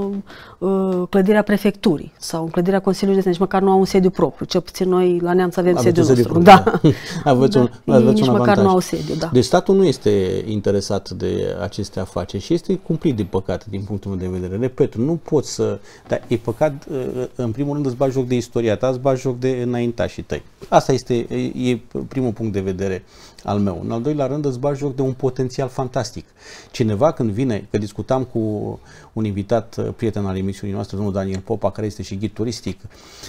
uh, clădirea prefecturii sau în clădirea Consiliului Județean, nici măcar nu au un sediu propriu. Cel puțin noi la Neamț avem sediul nostru. Propriu, da. da. Aveți da. un, aveți nici un măcar avantaj. nu au sediu, da. Deci statul nu este interesat de aceste afaceri și este cumplit, din păcate, din punctul meu de vedere. Repet, nu poți să... Dar e păcat, în primul rând, îți bagi joc de istoria ta, îți bagi joc de înaintașii tăi. Asta este e primul punct de vedere al meu. În al doilea rând, îți bagi joc de un potențial fantastic. Cineva când vine, că discutam cu un invitat prieten al emisiunii noastre, domnul Daniel Popa, care este și ghid turistic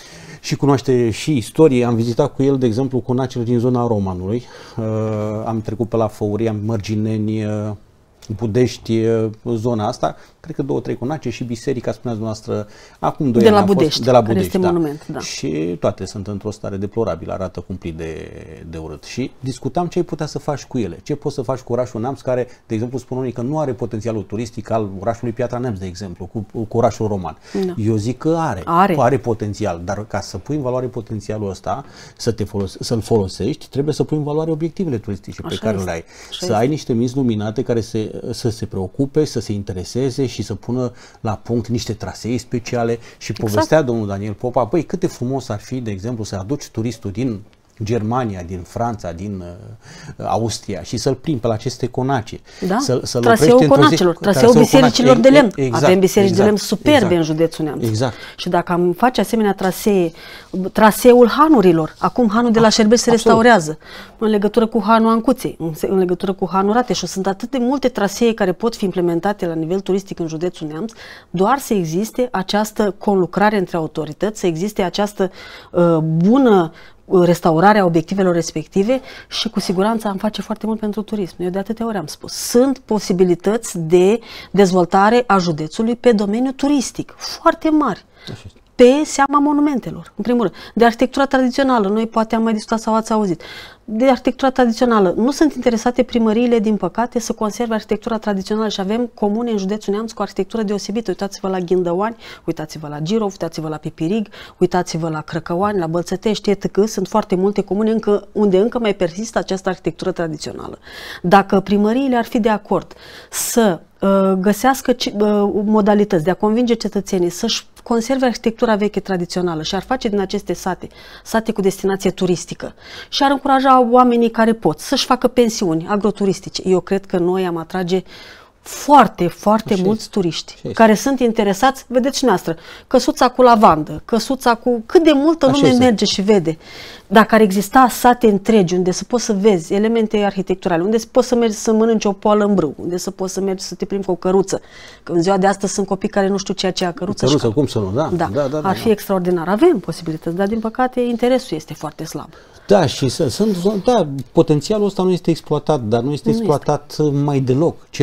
și cunoaște și istorie, am vizitat cu el, de exemplu, conacele din zona Romanului, uh, am trecut pe la Făurii, am Mărgineni, uh, Budești, zona asta, cred că două, trei conace și biserica, spuneați dumneavoastră, acum doi de ani la a Budești, fost, de la Budești, este da. monument, da. Și toate sunt într-o stare deplorabilă, arată cumplit de, de urât. Și discutam ce ai putea să faci cu ele, ce poți să faci cu orașul Neamț, care, de exemplu, spun unii că nu are potențialul turistic al orașului Piatra Neamț, de exemplu, cu, cu orașul roman. Da. Eu zic că are, are, are potențial, dar ca să pui în valoare potențialul ăsta, să te folos- să-l folosești, trebuie să pui în valoare obiectivele turistice Așa pe care este. le ai. Așa să este. ai niște minți luminate care se, să se preocupe, să se intereseze și să pună la punct niște trasee speciale și exact. Povestea domnul Daniel Popa, băi, cât de frumos ar fi, de exemplu, să aduci turistul din Germania, din Franța, din uh, Austria și să-l plimbi pe la aceste conace. Da? Să, să traseul conacelor, traseul bisericilor de lemn. Exact, Avem biserici exact, de lemn superbe exact, în județul Neamț. Exact. Și dacă am face asemenea trasee, traseul hanurilor, acum hanul de la Șerbești se restaurează, în legătură cu hanul Ancuței, în, în legătură cu hanul Rateșu, sunt atât de multe trasee care pot fi implementate la nivel turistic în județul Neamț, doar să existe această conlucrare între autorități, să existe această uh, bună restaurarea obiectivelor respective și cu siguranță am face foarte mult pentru turism. Eu de atâtea ori am spus. Sunt posibilități de dezvoltare a județului pe domeniul turistic foarte mari. Pe seama monumentelor, în primul rând. De arhitectura tradițională, noi poate am mai discutat sau ați auzit. De arhitectura tradițională, nu sunt interesate primăriile, din păcate, să conserve arhitectura tradițională și avem comune în județul Neamț cu arhitectură deosebită. Uitați-vă la Ghindăoani, uitați-vă la Girov, uitați-vă la Pipirig, uitați-vă la Crăcăoani, la Bălțătești, et cetera. Sunt foarte multe comune încă, unde încă mai persistă această arhitectură tradițională. Dacă primăriile ar fi de acord să uh, găsească uh, modalități de a convinge cetățenii să-și conserve arhitectura veche tradițională și ar face din aceste sate, sate cu destinație turistică și ar încuraja oamenii care pot să-și facă pensiuni agroturistice. Eu cred că noi am atrage foarte, foarte Așa mulți este. turiști Așa care este. sunt interesați, vedeți și noastră, căsuța cu lavandă, căsuța cu... cât de multă Așa lume este. merge și vede. Dacă ar exista sate întregi unde să poți să vezi elemente arhitecturale, unde să poți să mergi să mănânci o poală în brâu, unde să poți să mergi să te plimbi cu o căruță, că în ziua de astăzi sunt copii care nu știu ceea ce e căruță. Căruță, și cum să nu, da. Da, da, da, da ar fi da. extraordinar. Avem posibilități, dar din păcate interesul este foarte slab. Da, și sunt, da, potențialul ăsta nu este exploatat, dar nu este nu exploatat este. mai deloc. Cel puțin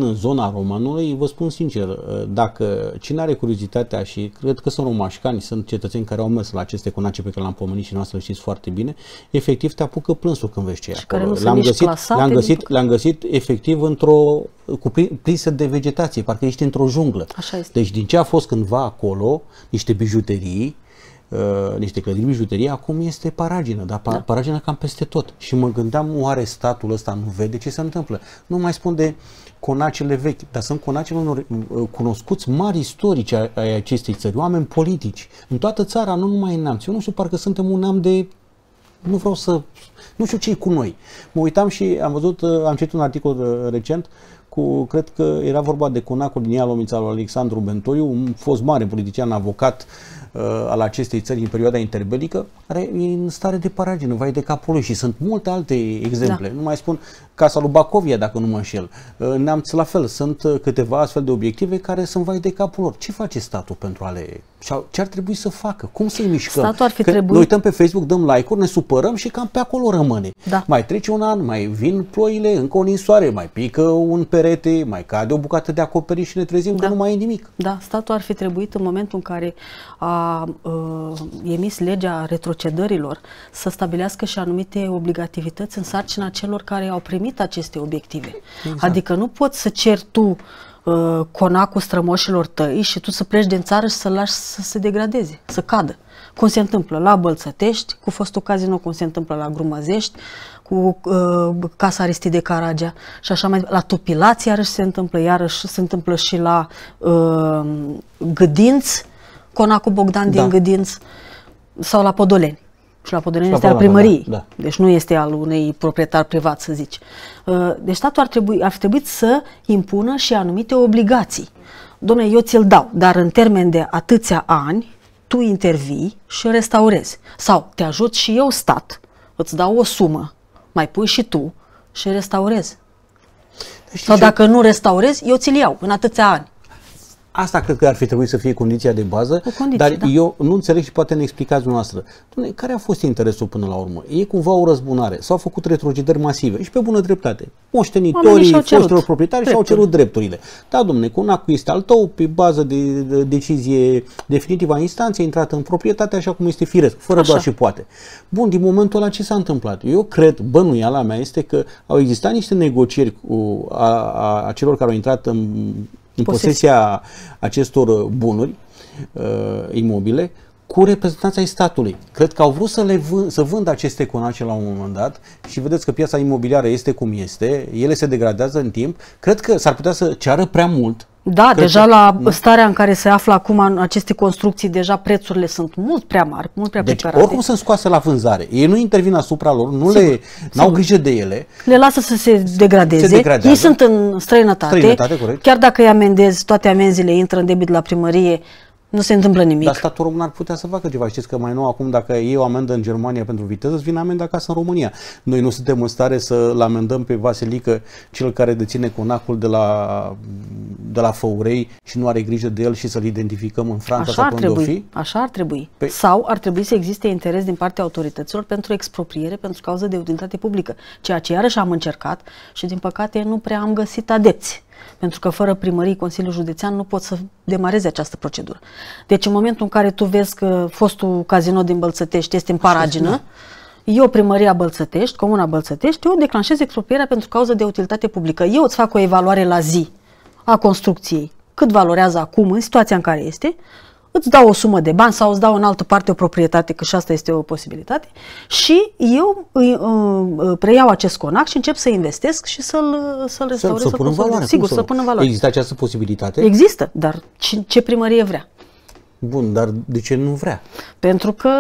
puțin în zona romanului, vă spun sincer, dacă cine are curiozitatea și cred că sunt romașcani, sunt cetățeni care au mers la aceste conace pe care le-am pomenit și noastră știți foarte bine, efectiv te apucă plânsul când vezi ce e acolo. Le-am găsit, le-am găsit, le-am găsit efectiv într-o cuprinsă de vegetație, parcă ești într-o junglă. Așa este. Deci din ce a fost cândva acolo, niște bijuterii, Uh, niște clădiri bijuterie, acum este paragină, dar pa, da. paragină cam peste tot. Și mă gândeam, oare statul ăsta nu vede ce se întâmplă? Nu mai spun de conacele vechi, dar sunt conacele unor uh, cunoscuți mari istorici ai, ai acestei țări, oameni politici. În toată țara, nu numai în neamț. Eu nu știu, parcă suntem un neam de... Nu vreau să... Nu știu ce e cu noi. Mă uitam și am văzut, uh, am citit un articol uh, recent cu, cred că era vorba de conacul din Ialomița lui Alexandru Bentoiu, un fost mare politician, avocat uh, al acestei țări în perioada interbelică, care e în stare de paragină, vai de capul lui, și sunt multe alte exemple. Da. Nu mai spun Casa lui Bacovia, dacă nu mă înșel. Uh, Neamț la fel, sunt uh, câteva astfel de obiective care sunt vai de capul lor. Ce face statul pentru a le... Ce ar trebui să facă? Cum să-i mișcăm? Statul ar fi că trebuit... Noi uităm pe Facebook, dăm like-uri, ne supărăm și cam pe acolo rămâne. Da. Mai trece un an, mai vin ploile, încă o ninsoare, mai pică un perete, mai cade o bucată de acoperiș și ne trezim da. că nu mai e nimic. Da, statul ar fi trebuit în momentul în care a uh, emis legea retrocedărilor să stabilească și anumite obligativități în sarcina celor care au primit aceste obiective. Exact. Adică nu poți să ceri tu uh, conacul strămoșilor tăi și tu să pleci din țară și să-l lași să se degradeze, să cadă. Cum se întâmplă la Bălțătești, cu fostul casino, cum se întâmplă la Grumăzești, cu uh, Casa Aristide Caragea și așa mai. La Tupilați iarăși se întâmplă, iarăși se întâmplă și la uh, Gâdinț, conacul Bogdan da. din Gâdinț, sau la Podoleni. Și la Podoleni este al primăriei, da, da. Deci nu este al unui proprietar privat, să zici. Uh, deci statul ar trebui, ar trebui să impună și anumite obligații. Dom'le, eu ți-l dau, dar în termen de atâția ani, tu intervii și restaurezi. Sau te ajut și eu, stat, îți dau o sumă, mai pui și tu și restaurezi. Știi Sau ce? Dacă nu restaurezi, eu ți-l iau în atâția ani. Asta cred că ar fi trebuit să fie condiția de bază, condiție, dar da. eu nu înțeleg și poate ne explicați dumneavoastră. Doamne, care a fost interesul până la urmă? E cumva o răzbunare. S-au făcut retrocedări masive și pe bună dreptate. Moștenitorii, foștilor proprietari și-au cerut drepturile. Da, domne, conacul este al tău, pe bază de, de decizie definitivă a instanței, intrat în proprietate așa cum este firesc, fără așa. doar și poate. Bun, din momentul ăla ce s-a întâmplat? Eu cred, bănuiala mea este că au existat niște negocieri cu a, a, a celor care au intrat în în posesia acestor bunuri uh, imobile cu reprezentanța ai statului. Cred că au vrut să le vând, să vândă aceste conace la un moment dat și vedeți că piața imobiliară este cum este, ele se degradează în timp. Cred că s-ar putea să ceară prea mult. Da, Cred deja că, la nu? starea în care se află acum în aceste construcții, deja prețurile sunt mult prea mari, mult prea deci, precarate. oricum sunt scoase la vânzare. Ei nu intervin asupra lor, nu sigur, le n-au grijă de ele. Le lasă să se degradeze. Se degradează. Ei sunt în străinătate. străinătate corect. Chiar dacă îi amendezi, toate amenziile intră în debit la primărie, nu se întâmplă nimic. Dar statul român ar putea să facă ceva. Știți că mai nou acum, dacă iei o amendă în Germania pentru viteză, îți vine amendă acasă în România. Noi nu suntem în stare să-l amendăm pe Vasilică, cel care deține conacul de la, de la Făurei și nu are grijă de el și să-l identificăm în Franța sau pe unde o fi? Așa ar trebui. Pe... Sau ar trebui să existe interes din partea autorităților pentru expropriere, pentru cauză de utilitate publică. Ceea ce iarăși am încercat și din păcate nu prea am găsit adepți. Pentru că fără primării, Consiliul Județean nu pot să demareze această procedură. Deci în momentul în care tu vezi că fostul casino din Bălțătești este în paragină, eu, primăria Bălțătești, Comuna Bălțătești, eu declanșez exproprierea pentru cauză de utilitate publică. Eu îți fac o evaluare la zi a construcției, cât valorează acum, în situația în care este, îți dau o sumă de bani sau îți dau în altă parte o proprietate, că și asta este o posibilitate, și eu îi, uh, preiau acest conac și încep să investesc și să-l să-l restaurez. Să, să pun în valoare. Sigur, să, să pun în valoare. Există această posibilitate? Există, dar ce, ce primărie vrea? Bun, dar de ce nu vrea? Pentru că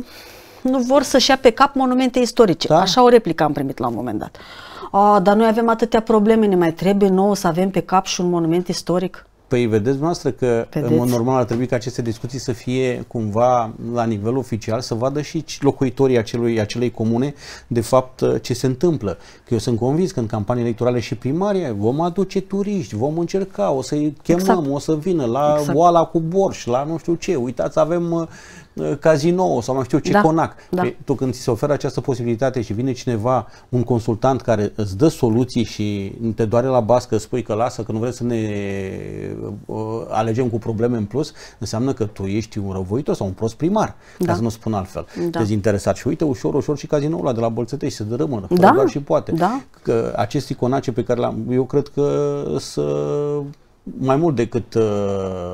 nu vor să-și ia pe cap monumente istorice. Da? Așa o replică am primit la un moment dat. A, dar noi avem atâtea probleme, ne mai trebuie nouă să avem pe cap și un monument istoric? Păi vedeți noastră că vedeți? În mod normal ar trebui ca aceste discuții să fie cumva la nivel oficial, să vadă și locuitorii acelui, acelei comune de fapt ce se întâmplă. Că eu sunt convins că în campanii electorale și primarie vom aduce turiști, vom încerca, o să-i chemăm, exact. o să vină la exact. oala cu borș, la nu știu ce. Uitați, avem casino sau mai știu ce da, conac. Da. Păi, tu când ți se oferă această posibilitate și vine cineva, un consultant care îți dă soluții și te doare la bască, spui că lasă, că nu vrei să ne uh, alegem cu probleme în plus, înseamnă că tu ești un răvoitor sau un prost primar, da. ca să nu spun altfel. Da. Dezinteresat. Și uite, ușor, ușor și cazinoul ăla de la Bălțătești se dărâmă, da. doar și poate. Da. Că aceste conace pe care le-am, eu cred că să mai mult decât uh,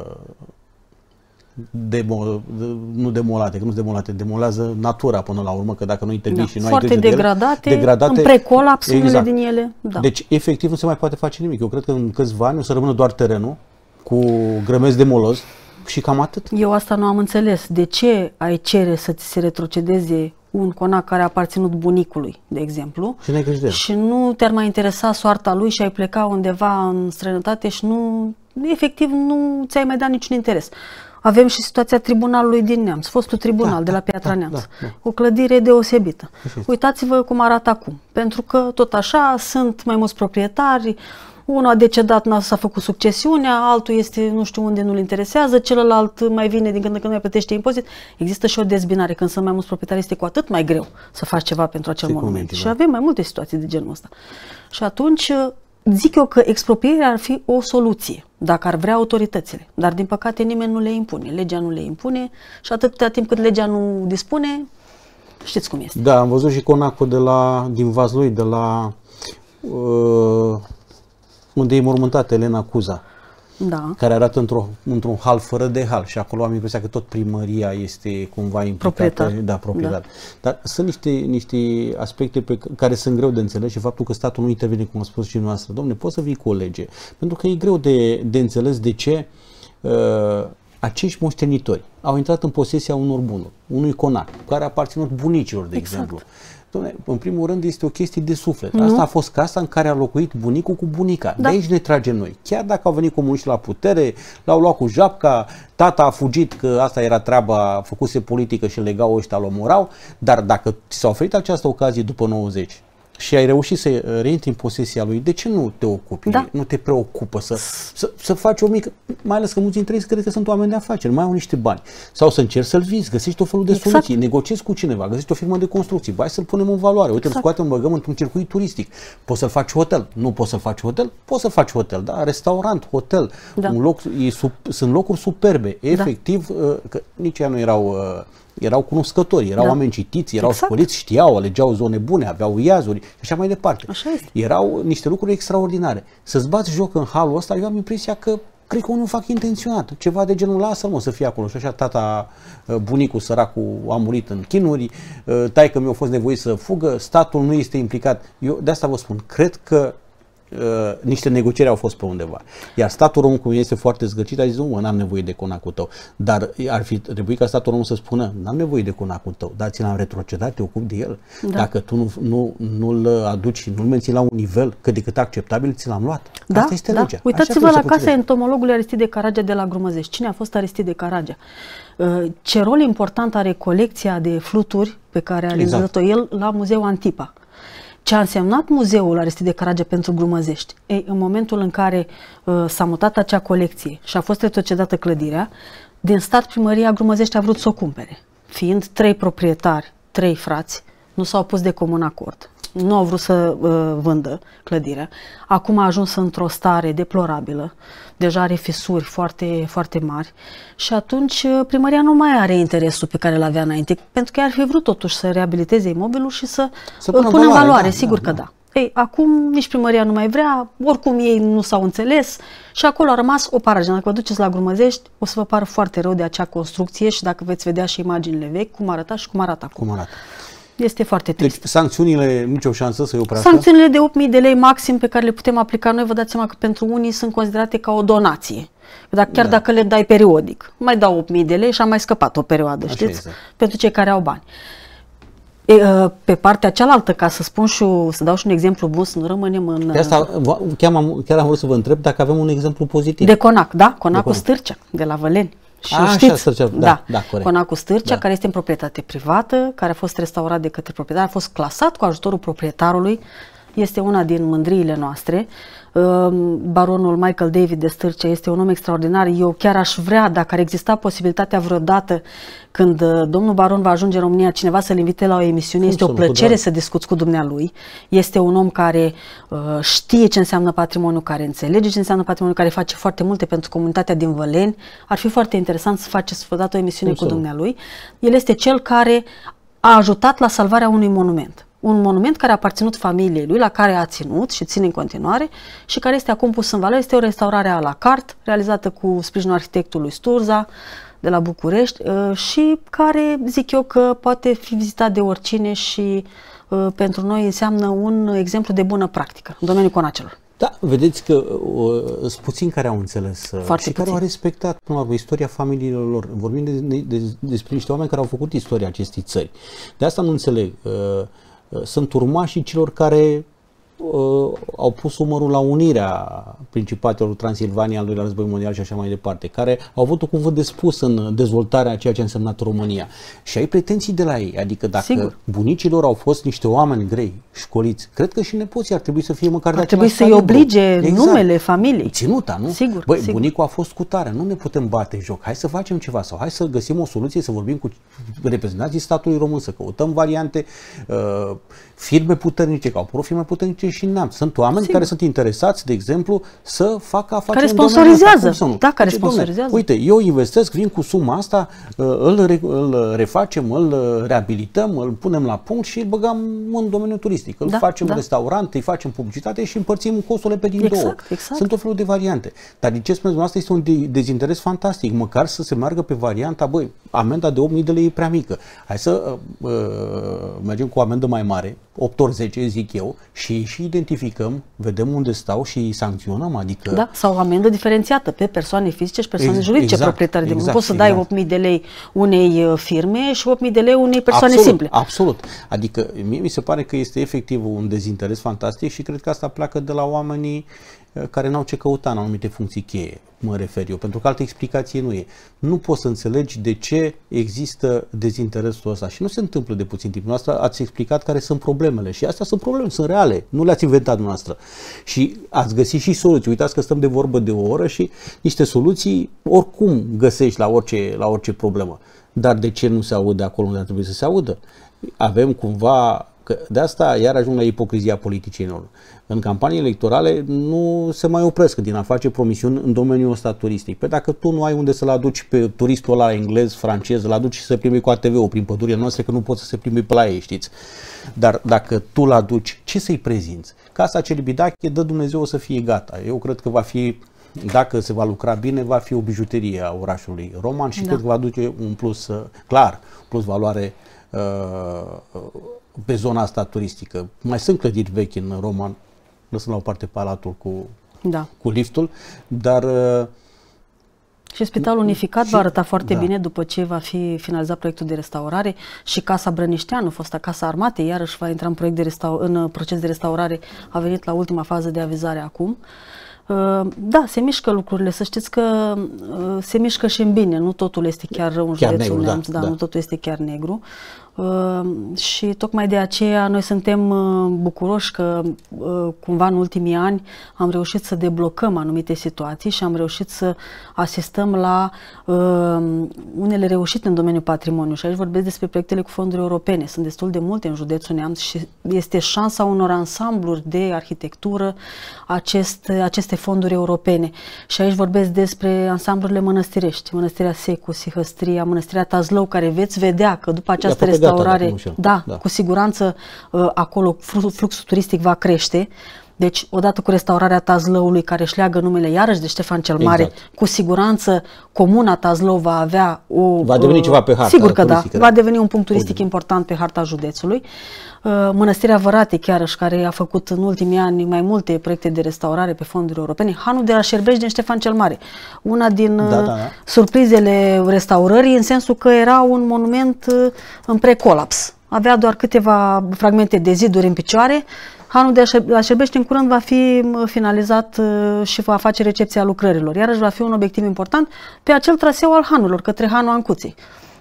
Demo, nu demolate, că nu sunt demolate, demolează natura până la urmă, că dacă nu intervii da, și nu ai foarte grijă degradate, de ele, degradate, în precolaps unele exact. din ele. Da. Deci, efectiv, nu se mai poate face nimic. Eu cred că în câțiva ani o să rămână doar terenul cu grămezi de moloz și cam atât. Eu asta nu am înțeles. De ce ai cere să ți se retrocedeze un conac care a aparținut bunicului, de exemplu, și, n-ai grijă de el. Și nu te-ar mai interesa soarta lui și ai pleca undeva în străinătate și nu, efectiv, nu ți-ai mai dat niciun interes. Avem și situația tribunalului din Neamț, fostul tribunal da, de la Piatra da, Neamț. Da, da. O clădire deosebită. Uitați-vă cum arată acum. Pentru că tot așa sunt mai mulți proprietari, unul a decedat, n-a s-a făcut succesiunea, altul este nu știu unde, nu-l interesează, celălalt mai vine din când în când mai plătește impozit. Există și o dezbinare. Când sunt mai mulți proprietari, este cu atât mai greu să faci ceva pentru acel monument. Și avem mai multe situații de genul ăsta. Și atunci zic eu că expropierea ar fi o soluție, dacă ar vrea autoritățile. Dar, din păcate, nimeni nu le impune. Legea nu le impune și atâta timp cât legea nu dispune, știți cum este. Da, am văzut și conacul de la, din Vaslui, de la uh, unde e mormântată Elena Cuza, da. care arată într-un într-un hal fără de hal. Și acolo am impresia că tot primăria este cumva implicată. Proprietar. Da, proprietar. Da. Dar sunt niște, niște aspecte pe care sunt greu de înțeles și faptul că statul nu intervine, cum a spus și noastră. Dom'le, poți să vii cu o lege. Pentru că e greu de, de înțeles de ce uh, acești moștenitori au intrat în posesia unor bunuri, unui conac, care a aparținut bunicilor, de exact. exemplu. Doamne, în primul rând este o chestie de suflet. Nu? Asta a fost casa în care a locuit bunicul cu bunica. Da. De aici ne tragem noi. Chiar dacă au venit comuniști la putere, l-au luat cu japca, tata a fugit că asta era treaba, făcuse politică și legau ăștia, l omorau, dar dacă ți s-a oferit această ocazie după nouăzeci și ai reușit să reintri în posesia lui, de ce nu te ocupi, da. nu te preocupă să, să, să faci o mică, mai ales că mulți dintre ei cred că sunt oameni de afaceri, mai au niște bani, sau să încerci să-l vizi, găsești o felul de exact. soluții, negociezi cu cineva, găsești o firmă de construcții, hai să-l punem în valoare, uite, exact. îl scoatem, băgăm într-un circuit turistic, poți să-l faci hotel, nu poți să-l faci hotel, poți să faci hotel, da, restaurant, hotel, da. un loc, e sub, sunt locuri superbe, efectiv, da. că nici ea nu erau... erau cunoscători, erau da. oameni citiți, erau exact. școliți, știau, alegeau zone bune, aveau iazuri și așa mai departe. Așa este. Erau niște lucruri extraordinare. Să-ți bați joc în halul ăsta, eu am impresia că cred că unul fac intenționat. Ceva de genul, lasă-l mă să fie acolo. Și așa tata, bunicul săracul a murit în chinuri, taică mi-a fost nevoit să fugă, statul nu este implicat. Eu de asta vă spun, cred că Uh, niște negocieri au fost pe undeva. Iar statul român, cum este foarte zgârcit, a zis, nu, mă, n-am nevoie de conacul tău. Dar ar fi trebuit ca statul român să spună, n-am nevoie de conacul tău, dar ți l-am retrocedat, te ocupi de el. Da. Dacă tu nu, nu, nu-l aduci și nu-l menții la un nivel cât de cât acceptabil, ți l-am luat. Da, asta este da. legea. Uitați-vă la casa entomologului Aristide Caragea de la Grumăzești. Cine a fost Aristide Caragea? Uh, ce rol important are colecția de fluturi pe care a realizat-o exact. el la Muzeul Antipa? Ce a însemnat muzeul Aristide Caragea pentru Grumăzești? Ei, în momentul în care uh, s-a mutat acea colecție și a fost retrocedată clădirea, din start primăria Grumăzești a vrut să o cumpere. Fiind trei proprietari, trei frați, nu s-au pus de comun acord. Nu au vrut să uh, vândă clădirea. Acum a ajuns într-o stare deplorabilă. Deja are fisuri foarte, foarte mari. Și atunci primăria nu mai are interesul pe care îl avea înainte. Pentru că ar fi vrut totuși să reabiliteze imobilul și să, să îl pună în valoare. valoare. Da, sigur da, că da. da. Ei, acum nici primăria nu mai vrea, oricum ei nu s-au înțeles și acolo a rămas o paragine. Dacă vă duceți la Grumăzești, o să vă pară foarte rău de acea construcție și dacă veți vedea și imaginile vechi, cum arăta și cum arată acum. Cum arată. Este foarte trist. Deci sancțiunile, nicio șansă să-i oprească? Sancțiunile de opt mii de lei maxim pe care le putem aplica noi, vă dați seama că pentru unii sunt considerate ca o donație. Dar chiar da. dacă le dai periodic, mai dau opt mii de lei și am mai scăpat o perioadă, așa știți? Exact. Pentru cei care au bani. E, pe partea cealaltă, ca să spun și să dau și un exemplu bun, să nu rămânem în... De asta chiar am, chiar am vrut să vă întreb dacă avem un exemplu pozitiv. De conac, da? Conacul Stârcea, de la Văleni. Și A, știți, așa, Stârcea, da, da, da, corect. Conacul Stârcea, da. care este în proprietate privată, care a fost restaurat de către proprietar, a fost clasat cu ajutorul proprietarului, este una din mândriile noastre. baronul Michael David de Stârcea este un om extraordinar. Eu chiar aș vrea, dacă ar exista posibilitatea vreodată, când domnul baron va ajunge în România, cineva să-l invite la o emisiune, este o plăcere să discuți cu dumnealui. Este un om care uh, știe ce înseamnă patrimoniu, care înțelege ce înseamnă patrimoniu, care face foarte multe pentru comunitatea din Văleni. Ar fi foarte interesant să faceți vreodată o emisiune cu dumnealui. El este cel care a ajutat la salvarea unui monument. Un monument care a aparținut familiei lui, la care a ținut și ține în continuare și care este acum pus în valoare. Este o restaurare a la carte, realizată cu sprijinul arhitectului Sturza de la București și care, zic eu, că poate fi vizitat de oricine și pentru noi înseamnă un exemplu de bună practică în domeniul conacelor. Da, vedeți că uh, sunt puțini care au înțeles uh, și puțin. Care au respectat până la urmă istoria familiilor lor. Vorbim de, de, de, despre niște oameni care au făcut istoria acestei țări. De asta nu înțeleg. Uh, uh, sunt urmașii celor care uh, au pus umărul la unirea Principatelor Transilvania al doilea război mondial și așa mai departe, care au avut un cuvânt de spus în dezvoltarea a ceea ce a însemnat România. Și ai pretenții de la ei, adică dacă Sigur. bunicii lor au fost niște oameni grei, școliți, cred că și nepoții ar trebui să fie măcar de același calibre. Ar trebui să-i oblige exact. numele familiei. Ținuta, nu? Sigur. Băi, sigur. bunicul a fost cu tare, nu ne putem bate joc, hai să facem ceva sau hai să găsim o soluție, să vorbim cu reprezentanții statului român, să căutăm variante, uh, firme puternice, că au apărut firme puternice și n-am. Sunt oameni Sigur. care sunt interesați, de exemplu, să facă afaceri care sponsorizează. Da, care deci, sponsorizează. Domne, uite, eu investesc, vin cu suma asta, îl, re, îl refacem, îl reabilităm, îl punem la punct și îl băgăm în domeniul turistic. Îl da, facem da. restaurant, îi facem publicitate și împărțim costurile pe din exact, două. Exact. Sunt o felul de variante. Dar din ce spuneți dumneavoastră este un dezinteres fantastic, măcar să se meargă pe varianta, băi, amenda de opt mii de lei e prea mică. Hai să uh, mergem cu o amendă mai mare, opt ori zece, zic eu, și și identificăm, vedem unde stau și îi sancționăm, adică... Da, sau o amendă diferențiată pe persoane fizice și persoane exact, juridice exact, proprietare de exact, Nu poți să exact. dai opt mii de lei unei firme și opt mii de lei unei persoane absolut, simple. Absolut. Adică mie mi se pare că este efectiv un dezinteres fantastic și cred că asta pleacă de la oamenii care n-au ce căuta în anumite funcții cheie, mă refer eu, pentru că altă explicație nu e. Nu poți să înțelegi de ce există dezinteresul ăsta și nu se întâmplă de puțin timp. Noastră ați explicat care sunt problemele și astea sunt probleme, sunt reale, nu le-ați inventat noastră. Și ați găsit și soluții. Uitați că stăm de vorbă de o oră și niște soluții oricum găsești la orice, la orice problemă. Dar de ce nu se aude acolo unde ar trebui să se audă? Avem cumva... Că de asta iar ajung la ipocrizia politicienilor. În campanii electorale nu se mai opresc din a face promisiuni în domeniul ăsta turistic. Păi dacă tu nu ai unde să-l aduci pe turistul ăla englez, francez, îl aduci și să plimbi cu A T V-ul prin pădurile noastre, că nu poți să se plimbi pe la ei, știți? Dar dacă tu îl aduci, ce să-i prezinți? Casa Celibidache, dă Dumnezeu să fie gata. Eu cred că va fi, dacă se va lucra bine, va fi o bijuterie a orașului roman și da. cred că va aduce un plus, clar, plus valoare uh, pe zona asta turistică. Mai sunt clădiri vechi în Roman, lăsând la o parte palatul cu, da. cu liftul, dar... Și Spitalul Unificat și, va arăta foarte da. bine după ce va fi finalizat proiectul de restaurare și Casa Brănișteanu, fosta Casa Armatei, iarăși va intra în, proiect de restau- în proces de restaurare, a venit la ultima fază de avizare acum. Da, se mișcă lucrurile, să știți că se mișcă și în bine, nu totul este chiar rău în chiar județul negru, Neamț, da, da, da. nu totul este chiar negru. Uh, și tocmai de aceea noi suntem uh, bucuroși că uh, cumva în ultimii ani am reușit să deblocăm anumite situații și am reușit să asistăm la uh, unele reușite în domeniul patrimoniu. Și aici vorbesc despre proiectele cu fonduri europene. Sunt destul de multe în județul Neamț și este șansa unor ansambluri de arhitectură acest, aceste fonduri europene. Și aici vorbesc despre ansamblurile mănăstirești, Mănăstirea Secu, Sihăstria, Mănăstirea Tazlău, care veți vedea că după această restaurare, da, da, cu siguranță acolo fluxul turistic va crește. Deci, odată cu restaurarea Tazlăului, care își leagă numele iarăși de Ștefan cel Mare, exact. cu siguranță comuna Tazlău va avea o... Va deveni ceva pe harta Sigur că turistică, da, va deveni un punct turistic Bun. important pe harta județului. Mănăstirea Vărate, chiarăși, care a făcut în ultimii ani mai multe proiecte de restaurare pe fonduri europene. Hanul de la Șerbești din Ștefan cel Mare. Una din da, da, da. surprizele restaurării, în sensul că era un monument în precolaps. Avea doar câteva fragmente de ziduri în picioare. Hanul de la Șerbești în curând va fi finalizat și va face recepția lucrărilor. Iarăși va fi un obiectiv important pe acel traseu al hanurilor, către Hanul Ancuței.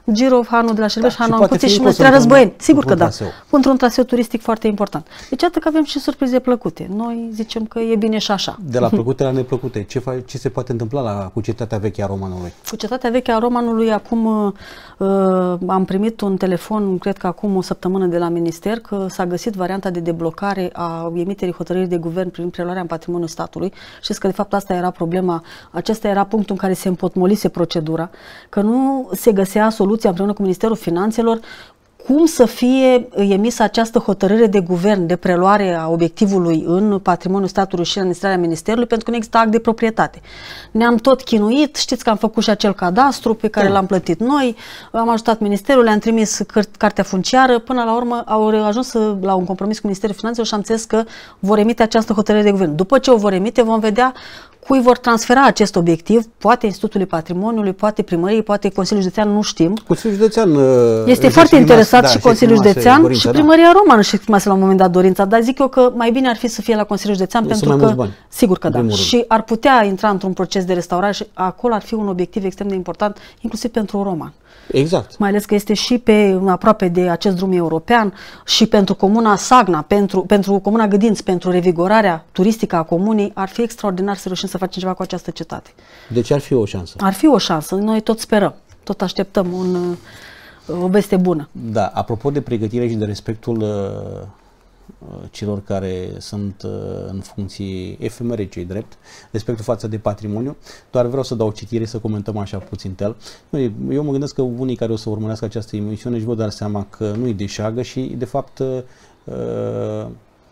Giro, Hanul de la Șerveș, Da, și Hanul poate Amcuței fi și inclus Măstrea într-un- Războieni. Sigur că într-un da. traseu. Într-un traseu turistic foarte important. Deci iată că avem și surprize plăcute. Noi zicem că e bine și așa. De la plăcute la neplăcute, ce, fa- ce se poate întâmpla la, cu cetatea veche a Romanului? Cu cetatea veche a Romanului, acum uh, am primit un telefon, cred că acum o săptămână de la minister, că s-a găsit varianta de deblocare a emiterii hotărârii de guvern prin preluarea în patrimoniul statului. Știți că de fapt asta era problema, acesta era punctul în care se împotmolise procedura, că nu se găsea soluția împreună cu Ministerul Finanțelor cum să fie emisă această hotărâre de guvern de preluare a obiectivului în patrimoniul statului și în administrarea ministerului, pentru că nu există act de proprietate. Ne-am tot chinuit, știți că am făcut și acel cadastru pe care Da. l-am plătit noi, am ajutat ministerul, le-am trimis căr- cartea funciară, până la urmă au ajuns la un compromis cu Ministerul Finanțelor și am înțeles că vor emite această hotărâre de guvern. După ce o vor emite, vom vedea cui vor transfera acest obiectiv, poate Institutului Patrimoniului, poate Primăriei, poate Consiliul Județean, nu știm. Consiliul Județean Este foarte interesat da, și Consiliul exprimase Județean dorința, și da. Primăria Romană și exprimase la un moment dat dorința, dar zic eu că mai bine ar fi să fie la Consiliul Județean Sunt pentru mai că, mulți bani, sigur că în da, primul rând. și ar putea intra într-un proces de restaurare și acolo ar fi un obiectiv extrem de important, inclusiv pentru Roman. Exact. Mai ales că este și pe aproape de acest drum european și pentru comuna Sagna, pentru, pentru comuna Gâdinți, pentru revigorarea turistică a comunei, ar fi extraordinar să reușim să facem ceva cu această cetate. Deci ar fi o șansă. Ar fi o șansă, noi tot sperăm, tot așteptăm un, o veste bună. Da, apropo de pregătire și de respectul uh, celor care sunt uh, în funcții efemere, cei drept, respectul față de patrimoniu, doar vreau să dau citire, să comentăm așa puțin tel. Eu mă gândesc că unii care o să urmărească această emisiune își vor da seama că nu-i deșeagă și, de fapt, uh, uh,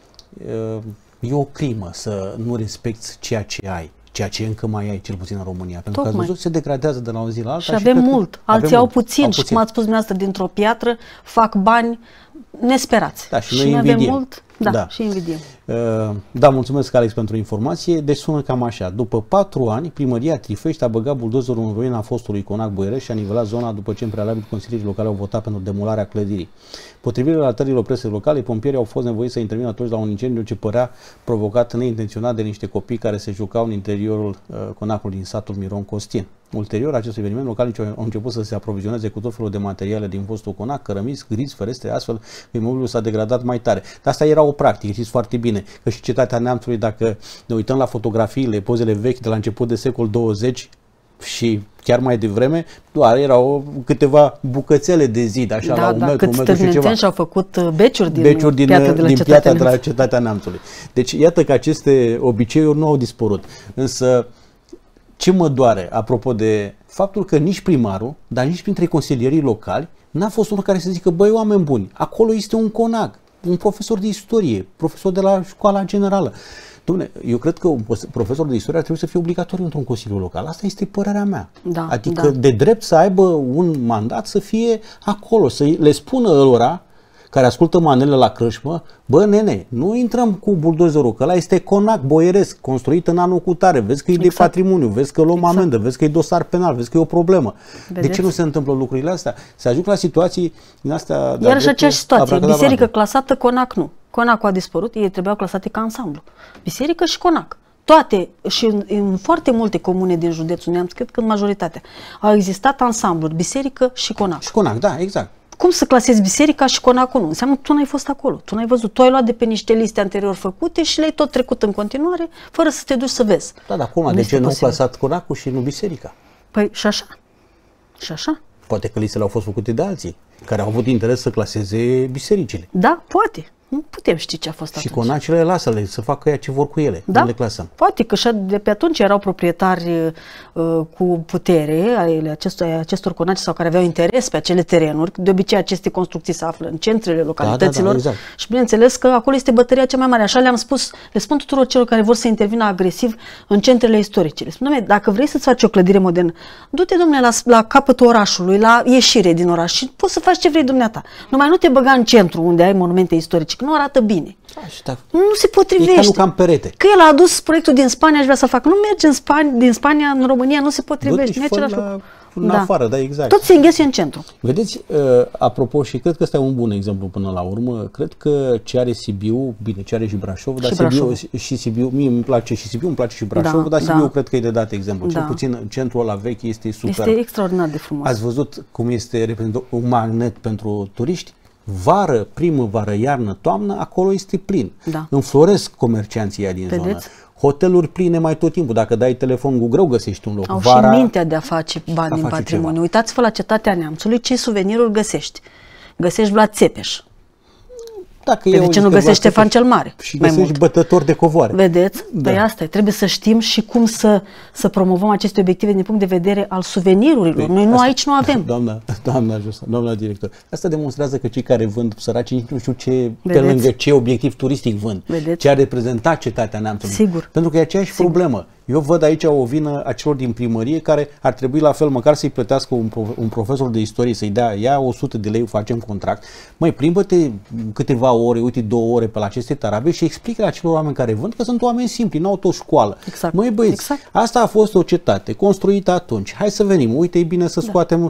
e o crimă să nu respecti ceea ce ai, ceea ce încă mai ai, cel puțin în România. Pentru că ați văzut, se degradează de la o zi la alta. Și avem și mult. Alții avem au mult. puțin, au și puțin. cum ați spus dumneavoastră, dintr-o piatră fac bani nesperați. Da, și, și noi avem invidiem. mult, da, Da. și invidiem. Uh, Da, mulțumesc, Alex, pentru informație. Deci sună cam așa. După patru ani, primăria Trifești a băgat buldozerul în ruina fostului Conac Boiereș și a nivelat zona după ce în prealabil consilierii locale au votat pentru demolarea clădirii. Potrivit relatărilor presei locale, pompierii au fost nevoiți să intervină atunci la un incendiu ce părea provocat neintenționat de niște copii care se jucau în interiorul uh, conacului din satul Miron Costin. Ulterior acestui eveniment, localnicii au început să se aprovizioneze cu tot felul de materiale din fostul conac, cărămizi, grizi, ferestre, astfel că imobilul s-a degradat mai tare. Dar asta era o practică, știți foarte bine, că și cetatea Neamțului, dacă ne uităm la fotografiile, pozele vechi de la început de secol douăzeci și chiar mai devreme, doar erau câteva bucățele de zid, așa, da, la un da, metru, un câți metru și ceva. și-au făcut beciuri din, Beciuri din piatra de la din cetatea piatra de la Neamțului. cetatea Neamțului. Deci iată că aceste obiceiuri nu au dispărut. Însă ce mă doare, apropo de faptul că nici primarul, dar nici printre consilierii locali, n-a fost unul care să zică, băi, oameni buni, acolo este un conac, un profesor de istorie, profesor de la școala generală. Dom'le, eu cred că un profesor de istorie ar trebui să fie obligatoriu într-un consiliu local. Asta este părerea mea. Da, adică da. de drept să aibă un mandat să fie acolo, să le spună ălora care ascultă manele la crâșmă, bă, nene, nu intrăm cu buldozerul, că ăla este conac boieresc, construit în anul cutare, vezi că e exact. de patrimoniu, vezi că luăm exact. amendă, vezi că e dosar penal, vezi că e o problemă. Vedeți? De ce nu se întâmplă lucrurile astea? Se ajung la situații din astea... Iar și aceeași situație, biserică clasată, conac nu. Conacul a dispărut, ei trebuiau clasate ca ansamblu. Biserică și conac. Toate și în, în foarte multe comune din județul Neamț, cred că în majoritatea, au existat ansambluri, biserică și conac. Și conac, da, exact. Cum să clasezi biserica și conacul nu? Înseamnă că tu n-ai fost acolo, tu n-ai văzut. Tu ai luat de pe niște liste anterior făcute și le-ai tot trecut în continuare, fără să te duci să vezi. Da, dar cum? De ce nu au clasat conacul și nu biserica? Păi și așa. Și așa. Poate că listele au fost făcute de alții, care au avut interes să claseze bisericile. Da, poate. Nu putem ști ce a fost și atunci. Și conacele lasă-le să facă ea ce vor cu ele. Da? Nu le clasăm. Poate că și de pe atunci erau proprietari uh, cu putere ale acestor, acestor conaci sau care aveau interes pe acele terenuri. De obicei aceste construcții se află în centrele localităților. Da, da, da, exact. Și bineînțeles că acolo este bătăria cea mai mare. Așa le-am spus, le spun tuturor celor care vor să intervină agresiv în centrele istorice. Le spun, dom'le, dacă vrei să-ți faci o clădire modernă, du-te, dom'le, la, la capătul orașului, la ieșire din oraș și poți să faci ce vrei dumneata. Numai nu te băga în centru unde ai monumente istorice, că nu arată bine. Da, nu se potrivește. E ca nu cam perete. Că el a adus proiectul din Spania și vrea să facă. Nu merge în Spania, din Spania în România, nu se potrivește. Nu e același la lucru. în da. afară, da, exact. Tot se înghesuie în centru. Vedeți, uh, apropo, și cred că ăsta e un bun exemplu până la urmă, cred că ce are Sibiu, bine, ce are și Brașov, dar și Sibiu, Brașov. și Sibiu, mie îmi place și Sibiu, îmi place și Brașov, Da, dar Sibiu da. cred că e de dat exemplu. Da. Cel puțin centrul ăla vechi este super. Este extraordinar de frumos. Ați văzut cum este reprezentat un magnet pentru turiști? Vară, primăvară, iarnă, toamnă, acolo este plin. Da. Înfloresc comercianții din Vedeți? zonă. Hoteluri pline mai tot timpul. Dacă dai telefon cu greu, găsești un loc. Au Vara, și mintea de a face bani a din face patrimoniu. ceva. Uitați-vă la Cetatea Neamțului, ce suveniruri găsești. Găsești Vlad Țepeș. Dacă De ce nu găsești Ștefan cel Mare? Și mai găsești mult. bătători de covoare. Vedeți? Da. Păi asta e. Trebuie să știm și cum să, să promovăm aceste obiective din punct de vedere al suvenirurilor. Păi, Noi nu asta- aici nu avem. Doamna, doamna, Justa, doamna director, asta demonstrează că cei care vând săracii nu știu ce, pe Vedeți? lângă ce obiectiv turistic vând, Vedeți? ce a reprezentat Cetatea Neamțului. Sigur. Pentru că e aceeași Sigur. problemă. Eu văd aici o vină a celor din primărie care ar trebui la fel măcar să-i plătească un, prof- un profesor de istorie, să-i dea, ia o sută de lei, facem contract, măi, plimbă-te câteva ore, uite două ore pe la aceste tarabe și explică acelor oameni care vând că sunt oameni simpli, n-au tot școală. Exact. Măi băieți, Exact. asta a fost o cetate construită atunci, hai să venim, uite, e bine să scoatem,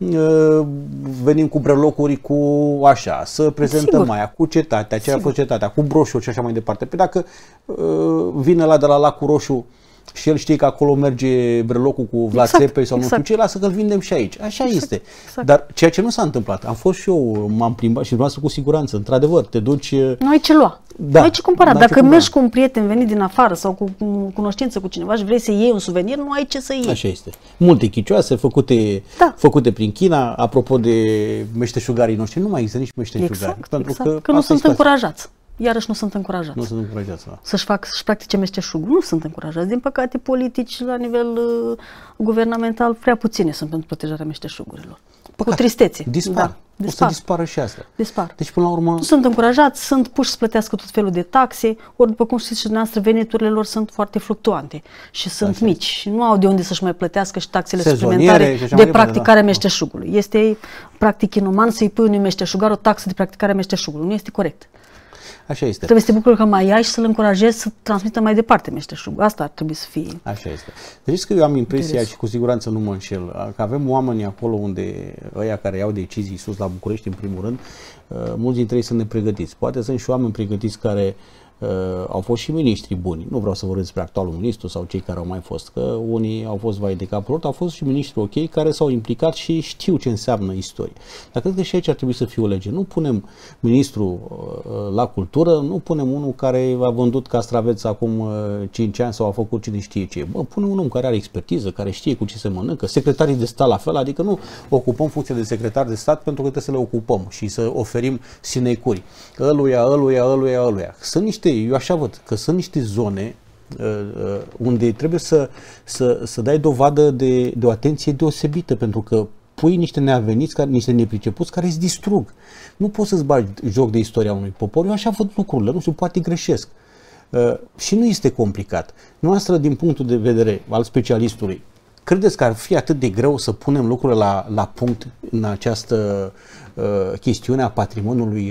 uh, venim cu brelocuri cu așa, să prezentăm Sigur. aia, cu cetatea, ce a Sigur. fost cetatea, cu broșuri și așa mai departe. Pe dacă uh, vine la de la Lacul Roșu și el știe că acolo merge brelocul cu Vlad Exact, Țepeș sau nu exact. știu ce, lasă că-l vindem și aici. Așa este. exact. Dar ceea ce nu s-a întâmplat, am fost și eu, m-am plimbat și dumneavoastră cu siguranță, într-adevăr, te duci... uh, Nu ai ce lua. Da. Nu ai ce cumpăra. N-ai ce Dacă cumpăra. mergi cu un prieten venit din afară sau cu cu cunoștință cu cineva și vrei să iei un suvenir, nu ai ce să iei. Așa este. Multe chicioase făcute, Da. făcute prin China. Apropo de meșteșugarii noștri, nu mai există nici meșteșugari. Exact, pentru exact. că, Că nu asta e sunt situația. încurajați. Iarăși nu sunt încurajați. Nu sunt încurajați. Da. Să-și fac, să-și practice meșteșugul. Nu sunt încurajați. Din păcate, politici la nivel uh, guvernamental prea puține sunt pentru protejarea meșteșugurilor. Păcat. Cu tristețe. Dispar. Da, O să dispar. dispară și asta. Dispar. Deci, până la urmă, Nu sunt încurajați, sunt puși să plătească tot felul de taxe, ori după cum știți și dumneavoastră, veniturile lor sunt foarte fluctuante și sunt Așa mici și nu au de unde să-și mai plătească și taxele Sezoniere suplimentare și așa de mai departe, practicarea da. meșteșugului. Este practic inuman să-i pui unui meșteșugar o taxă de practicare a meșteșugului. Nu este corect. așa este. Trebuie să te bucuri că mai ai și să-l încurajezi să transmită mai departe meșteșugul. Asta ar trebui să fie. Așa este. Deci că eu am impresia Interes. și cu siguranță nu mă înșel, că avem oameni acolo unde ăia care iau decizii sus la București în primul rând, uh, mulți dintre ei sunt nepregătiți. Poate sunt și oameni pregătiți care uh, au fost și miniștri buni. Nu vreau să vorbesc despre actualul ministru sau cei care au mai fost, că unii au fost vai de capul lor, au fost și miniștri ok care s-au implicat și știu ce înseamnă istorie. Dar cred că și aici ar trebui să fie o lege. Nu punem ministru uh, la cultură, nu punem unul care a vândut castraveți acum uh, cinci ani sau a făcut cine știe ce. Bă, punem un om care are expertiză, care știe cu ce se mănâncă, secretarii de stat la fel, adică nu ocupăm funcție de secretar de stat pentru că trebuie să le ocupăm și să oferim sinecuri. Ăluia, ăluia, ăluia, ăluia. Sunt niște, eu așa văd, că sunt niște zone uh, uh, unde trebuie să, să, să dai dovadă de, de o atenție deosebită, pentru că pui niște neaveniți, care, niște nepricepuți care îți distrug. Nu poți să-ți bagi joc de istoria unui popor. Eu așa văd lucrurile, nu știu, poate greșesc. Uh, și nu este complicat. Noastră, din punctul de vedere al specialistului, credeți că ar fi atât de greu să punem lucrurile la, la punct în această uh, chestiune a patrimoniului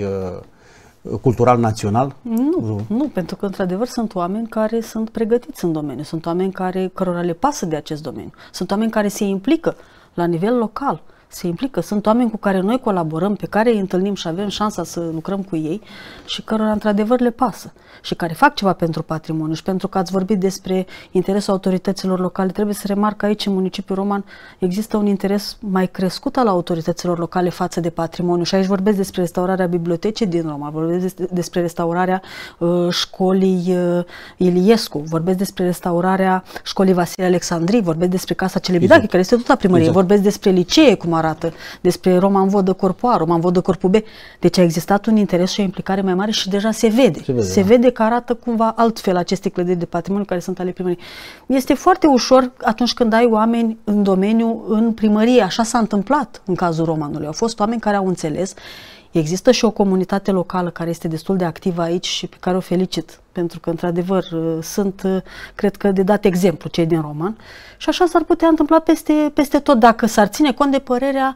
uh, cultural național? Nu, nu, pentru că într-adevăr sunt oameni care sunt pregătiți în domeniu, sunt oameni care, cărora le pasă de acest domeniu, sunt oameni care se implică la nivel local, se implică, sunt oameni cu care noi colaborăm, pe care îi întâlnim și avem șansa să lucrăm cu ei și cărora într-adevăr le pasă și care fac ceva pentru patrimoniu. Și pentru că ați vorbit despre interesul autorităților locale, trebuie să remarc că aici în municipiul Roman există un interes mai crescut al autorităților locale față de patrimoniu și aici vorbesc despre restaurarea bibliotecii din Roman, vorbesc despre restaurarea uh, școlii uh, Iliescu, vorbesc despre restaurarea școlii Vasile Alexandrii, vorbesc despre Casa Celebidache, exact. care este tot a primăriei, exact. vorbesc despre licee, cum arată, despre Roman Vodă Corpu A, Roman Vodă Corpu B. Deci a existat un interes și o implicare mai mare și deja se vede. Se vede, se da. vede că arată cumva altfel aceste clădiri de patrimoniu care sunt ale primăriei. Este foarte ușor atunci când ai oameni în domeniu, în primărie. Așa s-a întâmplat în cazul Romanului. Au fost oameni care au înțeles. Există și o comunitate locală care este destul de activă aici și pe care o felicit, pentru că, într-adevăr, sunt, cred că, de dat exemplu cei din Roman. Și așa s-ar putea întâmpla peste, peste tot, dacă s-ar ține cont de părerea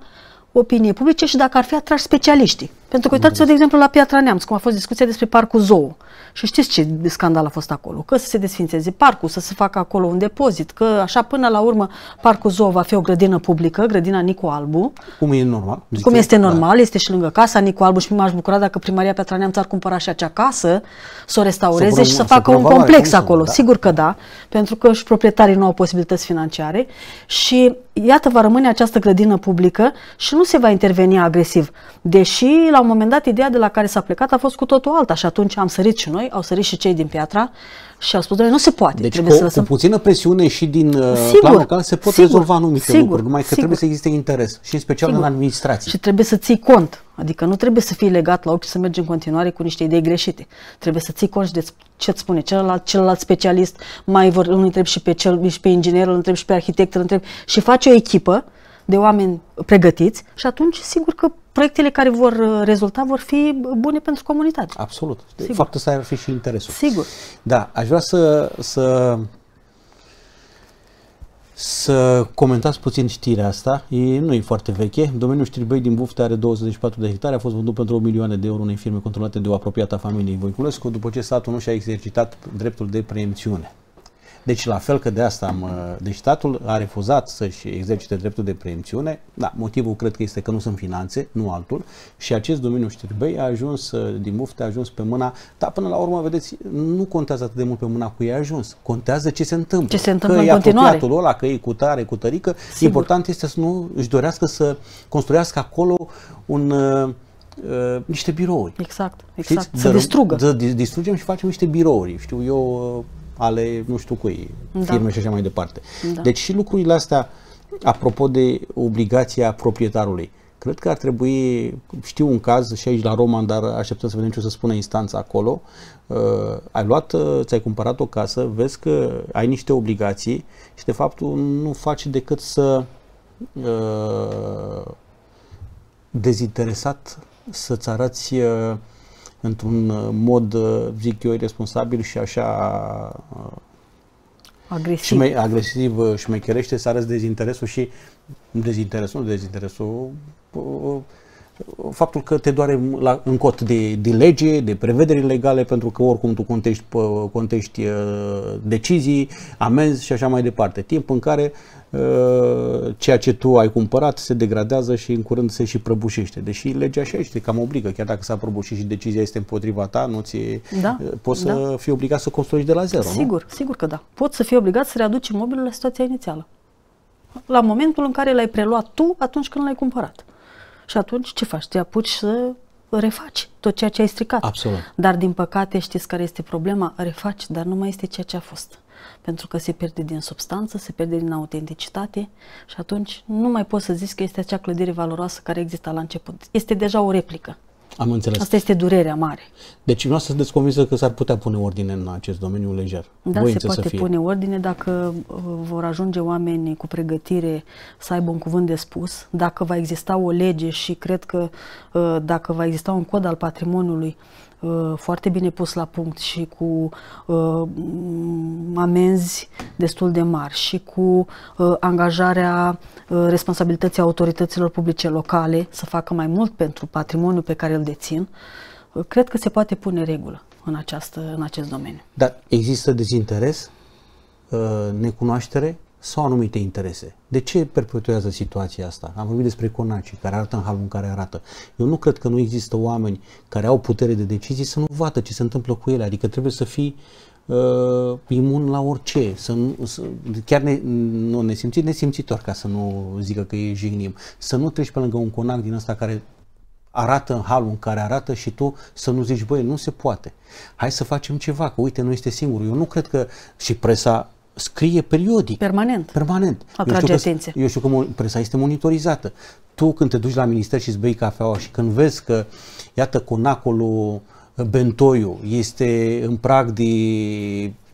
opiniei publice și dacă ar fi atrași specialiștii. Pentru că uitați-vă, de exemplu, la Piatra Neamț, cum a fost discuția despre Parcul Zoo. Și știți ce scandal a fost acolo? Că să se desfințeze parcul, să se facă acolo un depozit, că așa până la urmă Parcul Zoo va fi o grădină publică, grădina Nicu Albu. Cum e normal. Cum este normal, da. Este și lângă casa Nicu Albu și m-aș bucura dacă Primăria Piatra Neamț ar cumpăra și acea casă, să o restaureze și să facă un complex acolo. Da. Sigur că da, pentru că și proprietarii nu au posibilități financiare și iată va rămâne această grădină publică și nu se va interveni agresiv. Deși la un moment dat ideea de la care s-a plecat a fost cu totul alta și atunci am sărit și noi, au sărit și cei din Piatra și au spus, doamne, nu se poate. Deci cu, să lăsăm... cu puțină presiune și din sigur, plan local se pot sigur, rezolva anumite sigur, lucruri, numai că sigur. Trebuie să existe interes și în special sigur. În administrație. Și trebuie să ții cont, adică nu trebuie să fii legat la ochi și să mergi în continuare cu niște idei greșite. Trebuie să ții cont și de ce îți spune celălalt, celălalt specialist, mai vor, îl întreb și pe, cel, și pe inginer, îl întreb și pe arhitect, îl întreb și faci o echipă de oameni pregătiți și atunci sigur că proiectele care vor rezulta vor fi bune pentru comunitate. Absolut. Sigur. Faptul ăsta ar fi și interesul. Sigur. Da, aș vrea să, să, să comentați puțin știrea asta. E, nu e foarte veche. Domeniul Știrbei din Buftea are douăzeci și patru de hectare. A fost vândut pentru o milioane de euro unei firme controlate de o apropiată a familiei Voiculescu, după ce statul nu și-a exercitat dreptul de preemțiune. Deci, la fel că de asta am, deci statul a refuzat să-și exercite dreptul de preemțiune. Da, motivul cred că este că nu sunt finanțe, nu altul. Și acest domeniu Știrbei a ajuns, din Buftea, a ajuns pe mâna, dar până la urmă, vedeți, nu contează atât de mult pe mâna cu ei a ajuns. Contează ce se întâmplă. Ce se întâmplă că în continuare. Că e ăla, că e cu tare, cu tărică. Sigur. Important este să nu își dorească să construiască acolo un... Uh, niște birouri. Exact, exact. Știți? Să distrugă. Să distrugem și facem niște birouri. Știu eu... ale nu știu cui, da. Firme și așa mai departe. Da. Deci și lucrurile astea, apropo de obligația proprietarului, cred că ar trebui, știu un caz și aici la Roman, dar așteptăm să vedem ce o să spună instanța acolo, uh, ai luat, uh, ți-ai cumpărat o casă, vezi că ai niște obligații și de fapt nu faci decât să uh, dezinteresat să-ți arăți uh, într-un mod, zic eu, irresponsabil și așa agresiv, șme, agresiv șmecherește, să arăți dezinteresul și dezinteresul, nu dezinteresul, faptul că te doare la, în cot de, de lege, de prevederi legale, pentru că oricum tu contești, contești decizii, amenzi și așa mai departe. Timp în care uh, ceea ce tu ai cumpărat se degradează și în curând se și prăbușește. Deși legea așa este, cam obligă, chiar dacă s-a prăbușit și decizia este împotriva ta, nu ți da, poți da. să fii obligat să construiești de la zero, sigur, nu? Sigur că da. Poți să fii obligat să readuci imobilul la situația inițială. La momentul în care l-ai preluat tu, atunci când l-ai cumpărat. Și atunci ce faci? Te apuci să refaci tot ceea ce ai stricat. Absolut. Dar din păcate știți care este problema? Refaci, dar nu mai este ceea ce a fost. Pentru că se pierde din substanță, se pierde din autenticitate și atunci nu mai poți să zici că este acea clădire valoroasă care exista la început. Este deja o replică. Am înțeles. Asta este durerea mare. Deci nu sunteți convinsă că s-ar putea pune ordine în acest domeniu lejer? Da, se poate pune ordine dacă uh, vor ajunge oameni cu pregătire să aibă un cuvânt de spus, dacă va exista o lege și cred că uh, dacă va exista un cod al patrimoniului uh, foarte bine pus la punct și cu uh, amenzi destul de mari și cu uh, angajarea uh, responsabilității autorităților publice locale să facă mai mult pentru patrimoniul pe care îl dețin, uh, cred că se poate pune regulă în, această, în acest domeniu. Dar există dezinteres, uh, necunoaștere sau anumite interese? De ce perpetuează situația asta? Am vorbit despre conacii care arată în halul în care arată. Eu nu cred că nu există oameni care au putere de decizii să nu vadă ce se întâmplă cu ele. Adică trebuie să fii uh, imun la orice. Să nu, să, chiar ne, nu nesimțit, nesimțitor, ca să nu zică că e jignim. Să nu treci pe lângă un conac din ăsta care arată în halul în care arată și tu să nu zici, băi, nu se poate. Hai să facem ceva, că uite, nu este singur. Eu nu cred că și presa scrie periodic. Permanent. Permanent. Atrage atenție. Eu știu că presa este monitorizată. Tu când te duci la minister și îți bei cafeaua și când vezi că, iată, conacul Bentoiu este în prag de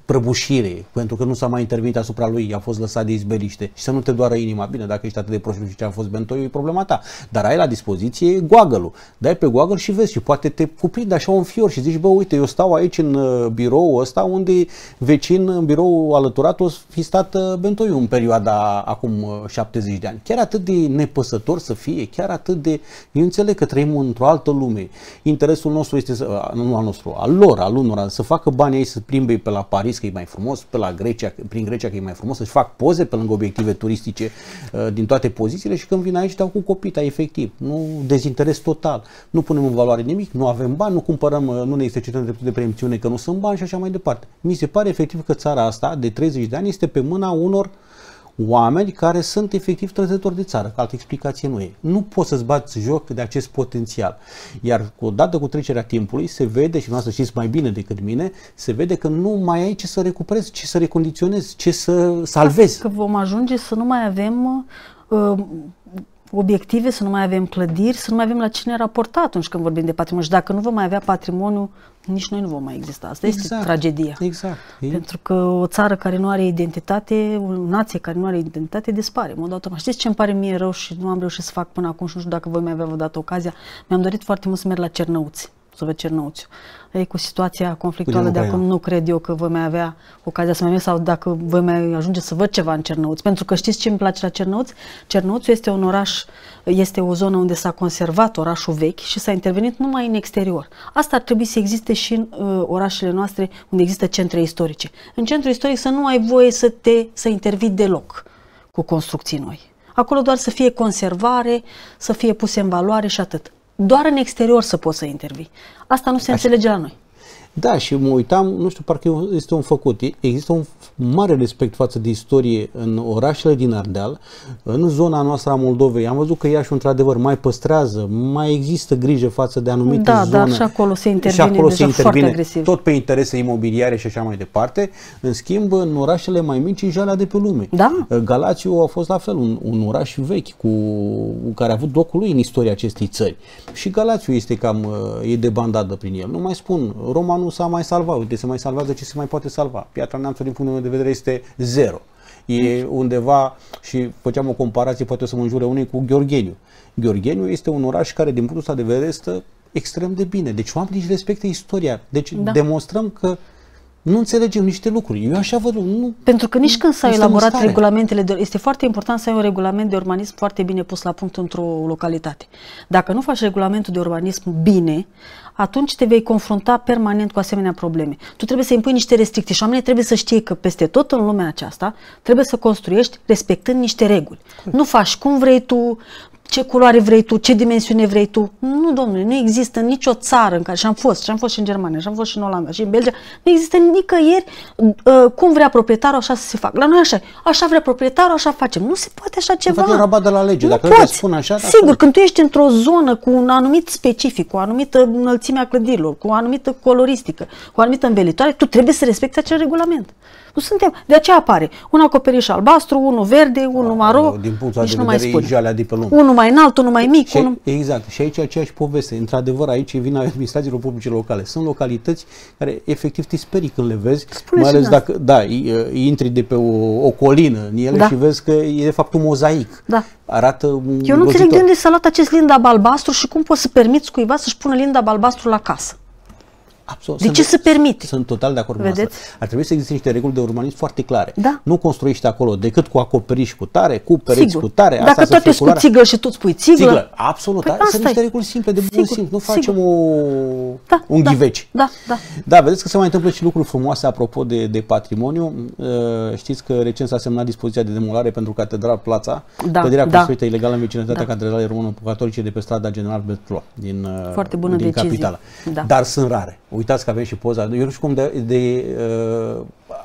prăbușire, pentru că nu s-a mai intervenit asupra lui, a fost lăsat de izbeliște și să nu te doară inima. Bine, dacă ești atât de prost și ce a fost bentoiul, e problema ta. Dar ai la dispoziție goagălul. Dai pe goagăl și vezi și poate te cuprinde așa un fior și zici, bă, uite, eu stau aici în uh, birou ăsta unde vecin în birou alăturat o fi stat uh, bentoiul în perioada acum uh, șaptezeci de ani. Chiar atât de nepăsător să fie, chiar atât de... Eu înțeleg că trăim într-o altă lume. Interesul nostru este, să, uh, nu al nostru, al lor, al unora, să facă banii ei, să plimbe pe la Paris, că e mai frumos, pe la Grecia, prin Grecia, că e mai frumos, să-și fac poze pe lângă obiective turistice uh, din toate pozițiile și când vin aici dau cu copita, efectiv. Nu dezinteres total. Nu punem în valoare nimic, nu avem bani, nu cumpărăm, uh, nu ne exercităm dreptul de preemțiune că nu sunt bani și așa mai departe. Mi se pare efectiv că țara asta de treizeci de ani este pe mâna unor oameni care sunt efectiv trăzători de țară, că altă explicație nu e. Nu poți să-ți bați joc de acest potențial. Iar odată cu trecerea timpului se vede, și noastră știți mai bine decât mine, se vede că nu mai ai ce să recuperezi, ce să recondiționezi, ce să salvezi. Că vom ajunge să nu mai avem uh, obiective, să nu mai avem clădiri, să nu mai avem la cine raporta atunci când vorbim de patrimoniu. Și dacă nu vom mai avea patrimoniu, nici noi nu vom mai exista. Asta exact, este tragedia. Exact. Pentru că o țară care nu are identitate, o nație care nu are identitate, dispare. În mod automat. Știți ce îmi pare mie rău și nu am reușit să fac până acum și nu știu dacă voi mai avea vreodată ocazia? Mi-am dorit foarte mult să merg la Cernăuți, să văd Cernăuțiu. Ei, cu situația conflictuală de acum nu cred eu că voi mai avea ocazia să mai merg sau dacă voi mai ajunge să văd ceva în Cernăuți. Pentru că știți ce îmi place la Cernăuți? Cernăuțiu este un oraș, este o zonă unde s-a conservat orașul vechi și s-a intervenit numai în exterior. Asta ar trebui să existe și în uh, orașele noastre unde există centre istorice. În centru istoric să nu ai voie să te să intervii deloc cu construcții noi. Acolo doar să fie conservare, să fie puse în valoare și atât. Doar în exterior să poți să intervii. Asta nu se Așa. înțelege la noi. Da, și mă uitam, nu știu, parcă este un făcut. Există un mare respect față de istorie în orașele din Ardeal, în zona noastră a Moldovei. Am văzut că Iașiul, într-adevăr, mai păstrează, mai există grijă față de anumite da, zone. Da, și acolo se intervine, și acolo deja se intervine foarte agresiv. Tot pe interese imobiliare și așa mai departe. În schimb, în orașele mai mici, e jalea de pe lume. Da. Galațiu a fost la fel, un, un oraș vechi cu care a avut locul lui în istoria acestei țări. Și Galațiu este cam, e de bandadă prin el. Nu mai spun, Roma nu s-a mai salvat. Uite, se mai salvează ce se mai poate salva. Piatra Neamțului, din punctul meu de vedere, este zero. E undeva, și făceam o comparație, poate o să mă înjure unii, cu Gheorgheniu. Gheorgheniu este un oraș care, din punctul ăsta de vedere, este extrem de bine. Deci oamenii își respectă istoria. Deci da. demonstrăm că nu înțelegem niște lucruri. Eu așa văd. Nu, Pentru că nici când s-au elaborat regulamentele, de, este foarte important să ai un regulament de urbanism foarte bine pus la punct într-o localitate. Dacă nu faci regulamentul de urbanism bine, atunci te vei confrunta permanent cu asemenea probleme. Tu trebuie să impui niște restricții și oamenii trebuie să știe că peste tot în lumea aceasta trebuie să construiești respectând niște reguli. Nu faci cum vrei tu, ce culoare vrei tu, ce dimensiune vrei tu. Nu, domnule, nu există nicio țară în care, și am fost, și am fost și în Germania, și am fost și în Olanda, și în Belgia, nu există nicăieri uh, cum vrea proprietarul așa să se facă. La noi așa, așa vrea proprietarul, așa facem. Nu se poate așa ceva. Nu face rabat de la lege, nu dacă poți. Spun așa. Sigur, dacă... când tu ești într-o zonă cu un anumit specific, cu o anumită înălțime a clădirilor, cu o anumită coloristică, cu o anumită învelitoare, tu trebuie să respecti acel regulament. Nu suntem. De aceea apare un acoperiș albastru, unul verde, unul maro. Din punctul de vedere, e jalea de pe lume. Unul mai înalt, unul mai mic. Și, unul... Exact. Și aici aceeași poveste. Într-adevăr, aici vin administrațiilor publice locale. Sunt localități care efectiv te sperii când le vezi. Spune mai ales dacă da, intri de pe o, o colină în ele da. și vezi că e de fapt un mozaic. Da. Arată un Eu nu înțeleg de unde s-a luat acest lindab albastru și cum poți să permiți cuiva să-și pună lindab albastru la casă. Absolut. De ce se permite? Sunt total de acord cu asta. Ar trebui să existe niște reguli de urbanism foarte clare. Da. Nu construiești acolo decât cu acoperiș cu tare, cu pereți Sigur. cu tare. Dacă asta toate sunt cu țiglă și tu spui țiglă. țiglă. Absolut. Păi sunt niște reguli simple, de bun simț. Nu facem o... da, un da, ghiveci. Da, da. Da, vedeți că se mai întâmplă și lucruri frumoase apropo de, de patrimoniu. Uh, știți că recent s-a semnat dispoziția de demolare pentru Catedral Plața. Da, căderea da. construită ilegal în vecinătatea da. Catedralei Romano-Catolice de pe strada General Bertloa din, uh, Foarte bună din decizie. capitală. Da. Dar sunt rare. Uitați că avem și poza. Eu nu știu cum de, de uh,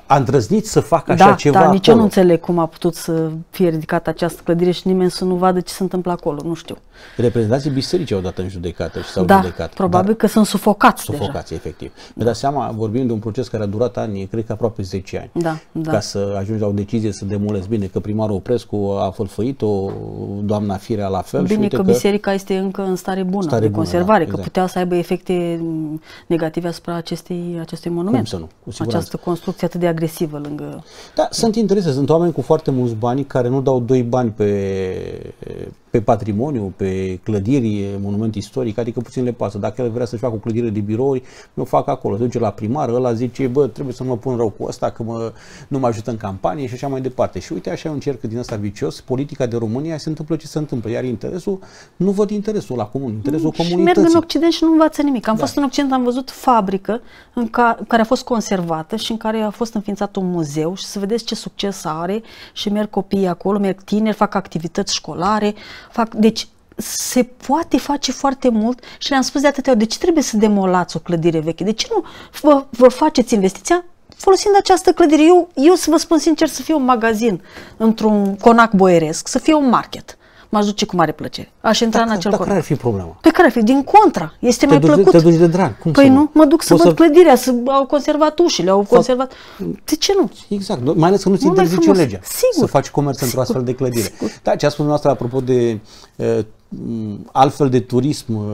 a îndrăznit să facă așa da, ceva Da, acolo. nici eu nu înțeleg cum a putut să fie ridicată această clădire și nimeni să nu vadă ce se întâmplă acolo, nu știu. Reprezentanții bisericii au dat în judecată și s-au da, judecat. probabil dar că sunt sufocați Sufocați, deja. efectiv. Mi-a dat seama, vorbim de un proces care a durat ani, cred că aproape zece ani, da, da. ca să ajungi la o decizie să demolezi. Bine că primarul Oprescu a fălfăit-o, doamna Firea la fel. Bine și uite că, că biserica este încă în stare bună, stare de bună, conservare, da, că exact. putea să aibă efecte negative asupra acestei, acestui monument. Cum să nu? Cu siguranță. Această construcție atât de agresivă lângă... Da, sunt interese, sunt oameni cu foarte mulți bani care nu dau doi bani pe, pe patrimoniu, pe clădiri, monument istoric, adică puțin le pasă. Dacă el vrea să-și facă o clădire de birouri, nu o fac acolo. Se duce la primar, ăla zice, bă, trebuie să mă pun rău cu ăsta, că mă, nu mă ajută în campanie și așa mai departe. Și uite, așa e un cerc din ăsta vicios, politica de România, se întâmplă ce se întâmplă, iar interesul, nu văd interesul la comun, interesul și comunității. merg în Occident și nu învață nimic. Am Da. fost în Occident, am văzut fabrică în ca, care a fost conservată și în care a fost înființat un muzeu și să vedeți ce succes are și merg copiii acolo, merg tineri, fac activități școlare, fac... Deci, se poate face foarte mult și le-am spus de atâtea ori, de ce trebuie să demolați o clădire veche? De ce nu vă, vă faceți investiția folosind această clădire? Eu, eu să vă spun sincer, să fie un magazin într-un conac boieresc, să fie un market. M-aș duce cu mare plăcere. Aș intra Dacă, în acel dacă conac. ar fi problema? Pe care ar fi? Din contra. Este Te mai duci, plăcut. te duci de drag. Cum Păi să nu, mă duc să Poți văd să... clădirea, să au conservat ușile, au conservat... De ce nu? Exact, mai ales că nu-ți Mult mai interzice frumos. legea Sigur. să faci comerț într-o astfel de clădire. Sigur. Da, ce a spus dumneavoastră apropo de uh, altfel de turism, uh,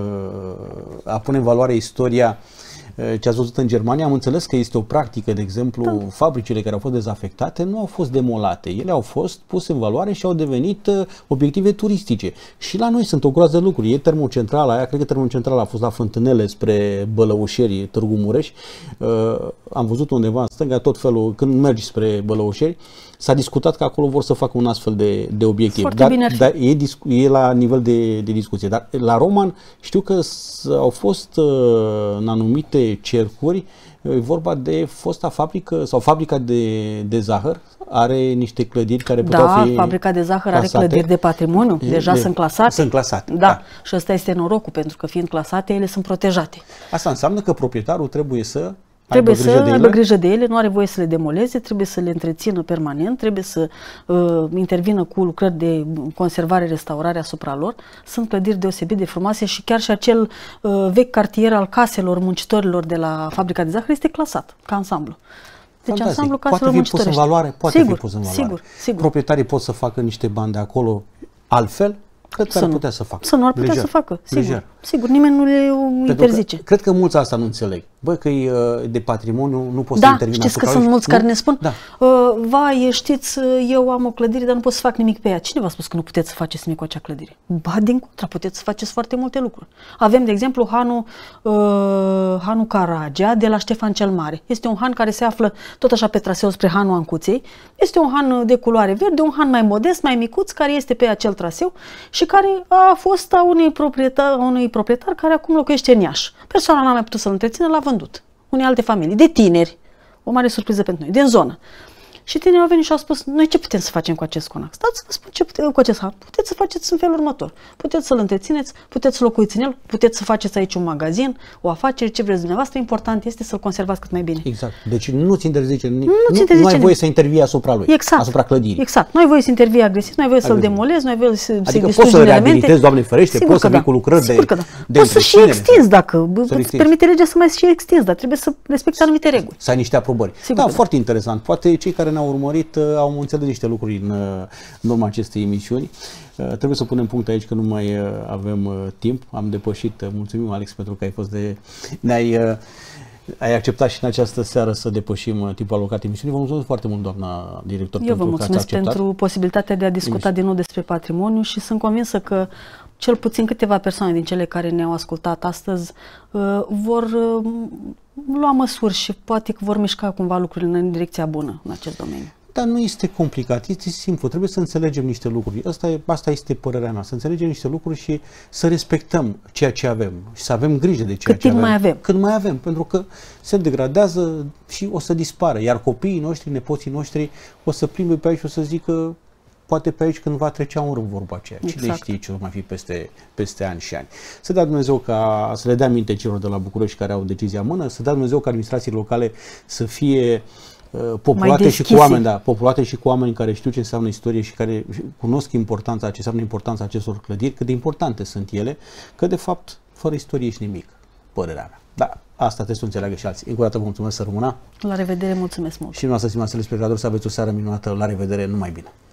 a pune în valoare istoria, uh, ce ați văzut în Germania, am înțeles că este o practică, de exemplu, da. fabricile care au fost dezafectate nu au fost demolate, ele au fost puse în valoare și au devenit uh, obiective turistice. Și la noi sunt o groază de lucruri. E termocentrala aia, cred că termocentrala a fost la Fântânele spre Bălăușeri, Târgu Mureș. Uh, am văzut undeva în stânga tot felul, când mergi spre Bălăușeri, s-a discutat că acolo vor să facă un astfel de, de obiectiv. Foarte dar bine ar fi. dar e, e la nivel de, de discuție. Dar la Roman știu că au fost uh, în anumite cercuri, e vorba de fosta fabrică sau fabrica de, de zahăr, are niște clădiri care puteau Da, fi fabrica de zahăr clasate. are clădiri de patrimoniu, E, deja de, sunt clasate. Sunt clasate, Da. da. Și ăsta este norocul, pentru că fiind clasate, ele sunt protejate. Asta înseamnă că proprietarul trebuie să Trebuie aibă să grijă de aibă ele. grijă de ele, nu are voie să le demoleze, trebuie să le întrețină permanent, trebuie să uh, intervină cu lucrări de conservare, restaurare asupra lor. Sunt clădiri deosebit de frumoase și chiar și acel uh, vechi cartier al caselor muncitorilor de la fabrica de zahăr este clasat ca ansamblu. Deci Fantastic. ansamblu Poate caselor fi pus în muncitorești. valoare, poate sigur, fi pus în valoare. Sigur, sigur. Proprietarii pot să facă niște bani de acolo altfel, cred că Să ar nu. putea să facă. Să nu ar putea Lejer. să facă, sigur. Lejer. Sigur, nimeni nu le interzice. Că, cred că mulți asta nu înțeleg. Bă, că e de patrimoniu, nu poți Da, să intervine știți că asupra sunt lui. mulți Nu? care ne spun, Da. uh, vai, știți, eu am o clădire, dar nu pot să fac nimic pe ea. Cine v-a spus că nu puteți să faceți nimic cu acea clădire? Ba, din contra, puteți să faceți foarte multe lucruri. Avem, de exemplu, hanul, uh, hanul Caragea de la Ștefan cel Mare. Este un han care se află tot așa pe traseu spre hanul Ancuței. Este un han de culoare verde, un han mai modest, mai micuț, care este pe acel traseu și care a fost a unui proprietar, unui proprietar care acum locuiește în Iași. Persoana n-a mai putut să-l întrețină, l-a vândut unei alte familii, de tineri, o mare surpriză pentru noi, din zonă. Și tinerii au venit și au spus, noi ce putem să facem cu acest conac? Stați să vă spun ce puteți cu acest han. Puteți să faceți în felul următor. Puteți să-l întrețineți, puteți să locuiți în el, puteți să faceți aici un magazin, o afacere, ce vreți dumneavoastră. Important este să-l conservați cât mai bine. Exact. Deci nu-ți interzice, nu, ți nu, interzice nu ai voie nimic. să intervii asupra lui, Exact. asupra clădirii. Exact. Nu ai voie să intervii agresiv, nu ai voie să-l Agresiv. demolezi, nu ai voie să, să-i Adică distrugi poți să din reabilitezi, elemente. Doamne ferește, Sigur poți să că vii da. cu lucrări de, Sigur că da. de Poți să și întreținere. extinzi dacă Să-l îți extinzi. permite legea să mai și extinzi, dar trebuie să respecti anumite reguli. Să ai niște aprobări. Sigur Da, că da. foarte interesant. Poate cei care ne-au urmărit uh, au înțeles niște lucruri în, uh, în urma acestei emisiuni. Uh, trebuie să punem punct aici că nu mai uh, avem uh, timp. Am depășit. Uh, mulțumim, Alex, pentru că ai fost de... Ne-ai... Uh, ai acceptat și în această seară să depășim uh, timpul alocat emisiunii. Vă mulțumesc foarte mult, doamna director, Eu vă pentru că ați mulțumesc acceptat. pentru posibilitatea de a discuta Emisiune. din nou despre patrimoniu și sunt convinsă că cel puțin câteva persoane din cele care ne-au ascultat astăzi uh, vor uh, lua măsuri și poate că vor mișca cumva lucrurile în direcția bună în acest domeniu. Dar nu este complicat, este simplu, trebuie să înțelegem niște lucruri. Asta, e, asta este părerea mea, să înțelegem niște lucruri și să respectăm ceea ce avem și să avem grijă de ceea Cât ce timp avem. mai avem. Cât mai avem, pentru că se degradează și o să dispară, iar copiii noștri, nepoții noștri o să plimbe pe aici și o să zică poate pe aici cândva trecea un rând vorba aceea. Cine Exact. știe ce o mai fi peste, peste ani și ani. Să dea Dumnezeu ca să le dea minte celor de la București care au decizia în mână, să dea Dumnezeu ca administrațiile locale să fie populate și cu oameni, da, populate și cu oameni care știu ce înseamnă istorie și care cunosc importanța, ce înseamnă importanța acestor clădiri, cât de importante sunt ele, că de fapt fără istorie ești nimic, părerea mea. Da, asta trebuie să o înțeleagă și alții. Încă o dată vă mulțumesc, să rămână. La revedere, mulțumesc mult. Și noastră, stimați telespectatori, să aveți o seară minunată. La revedere, numai bine.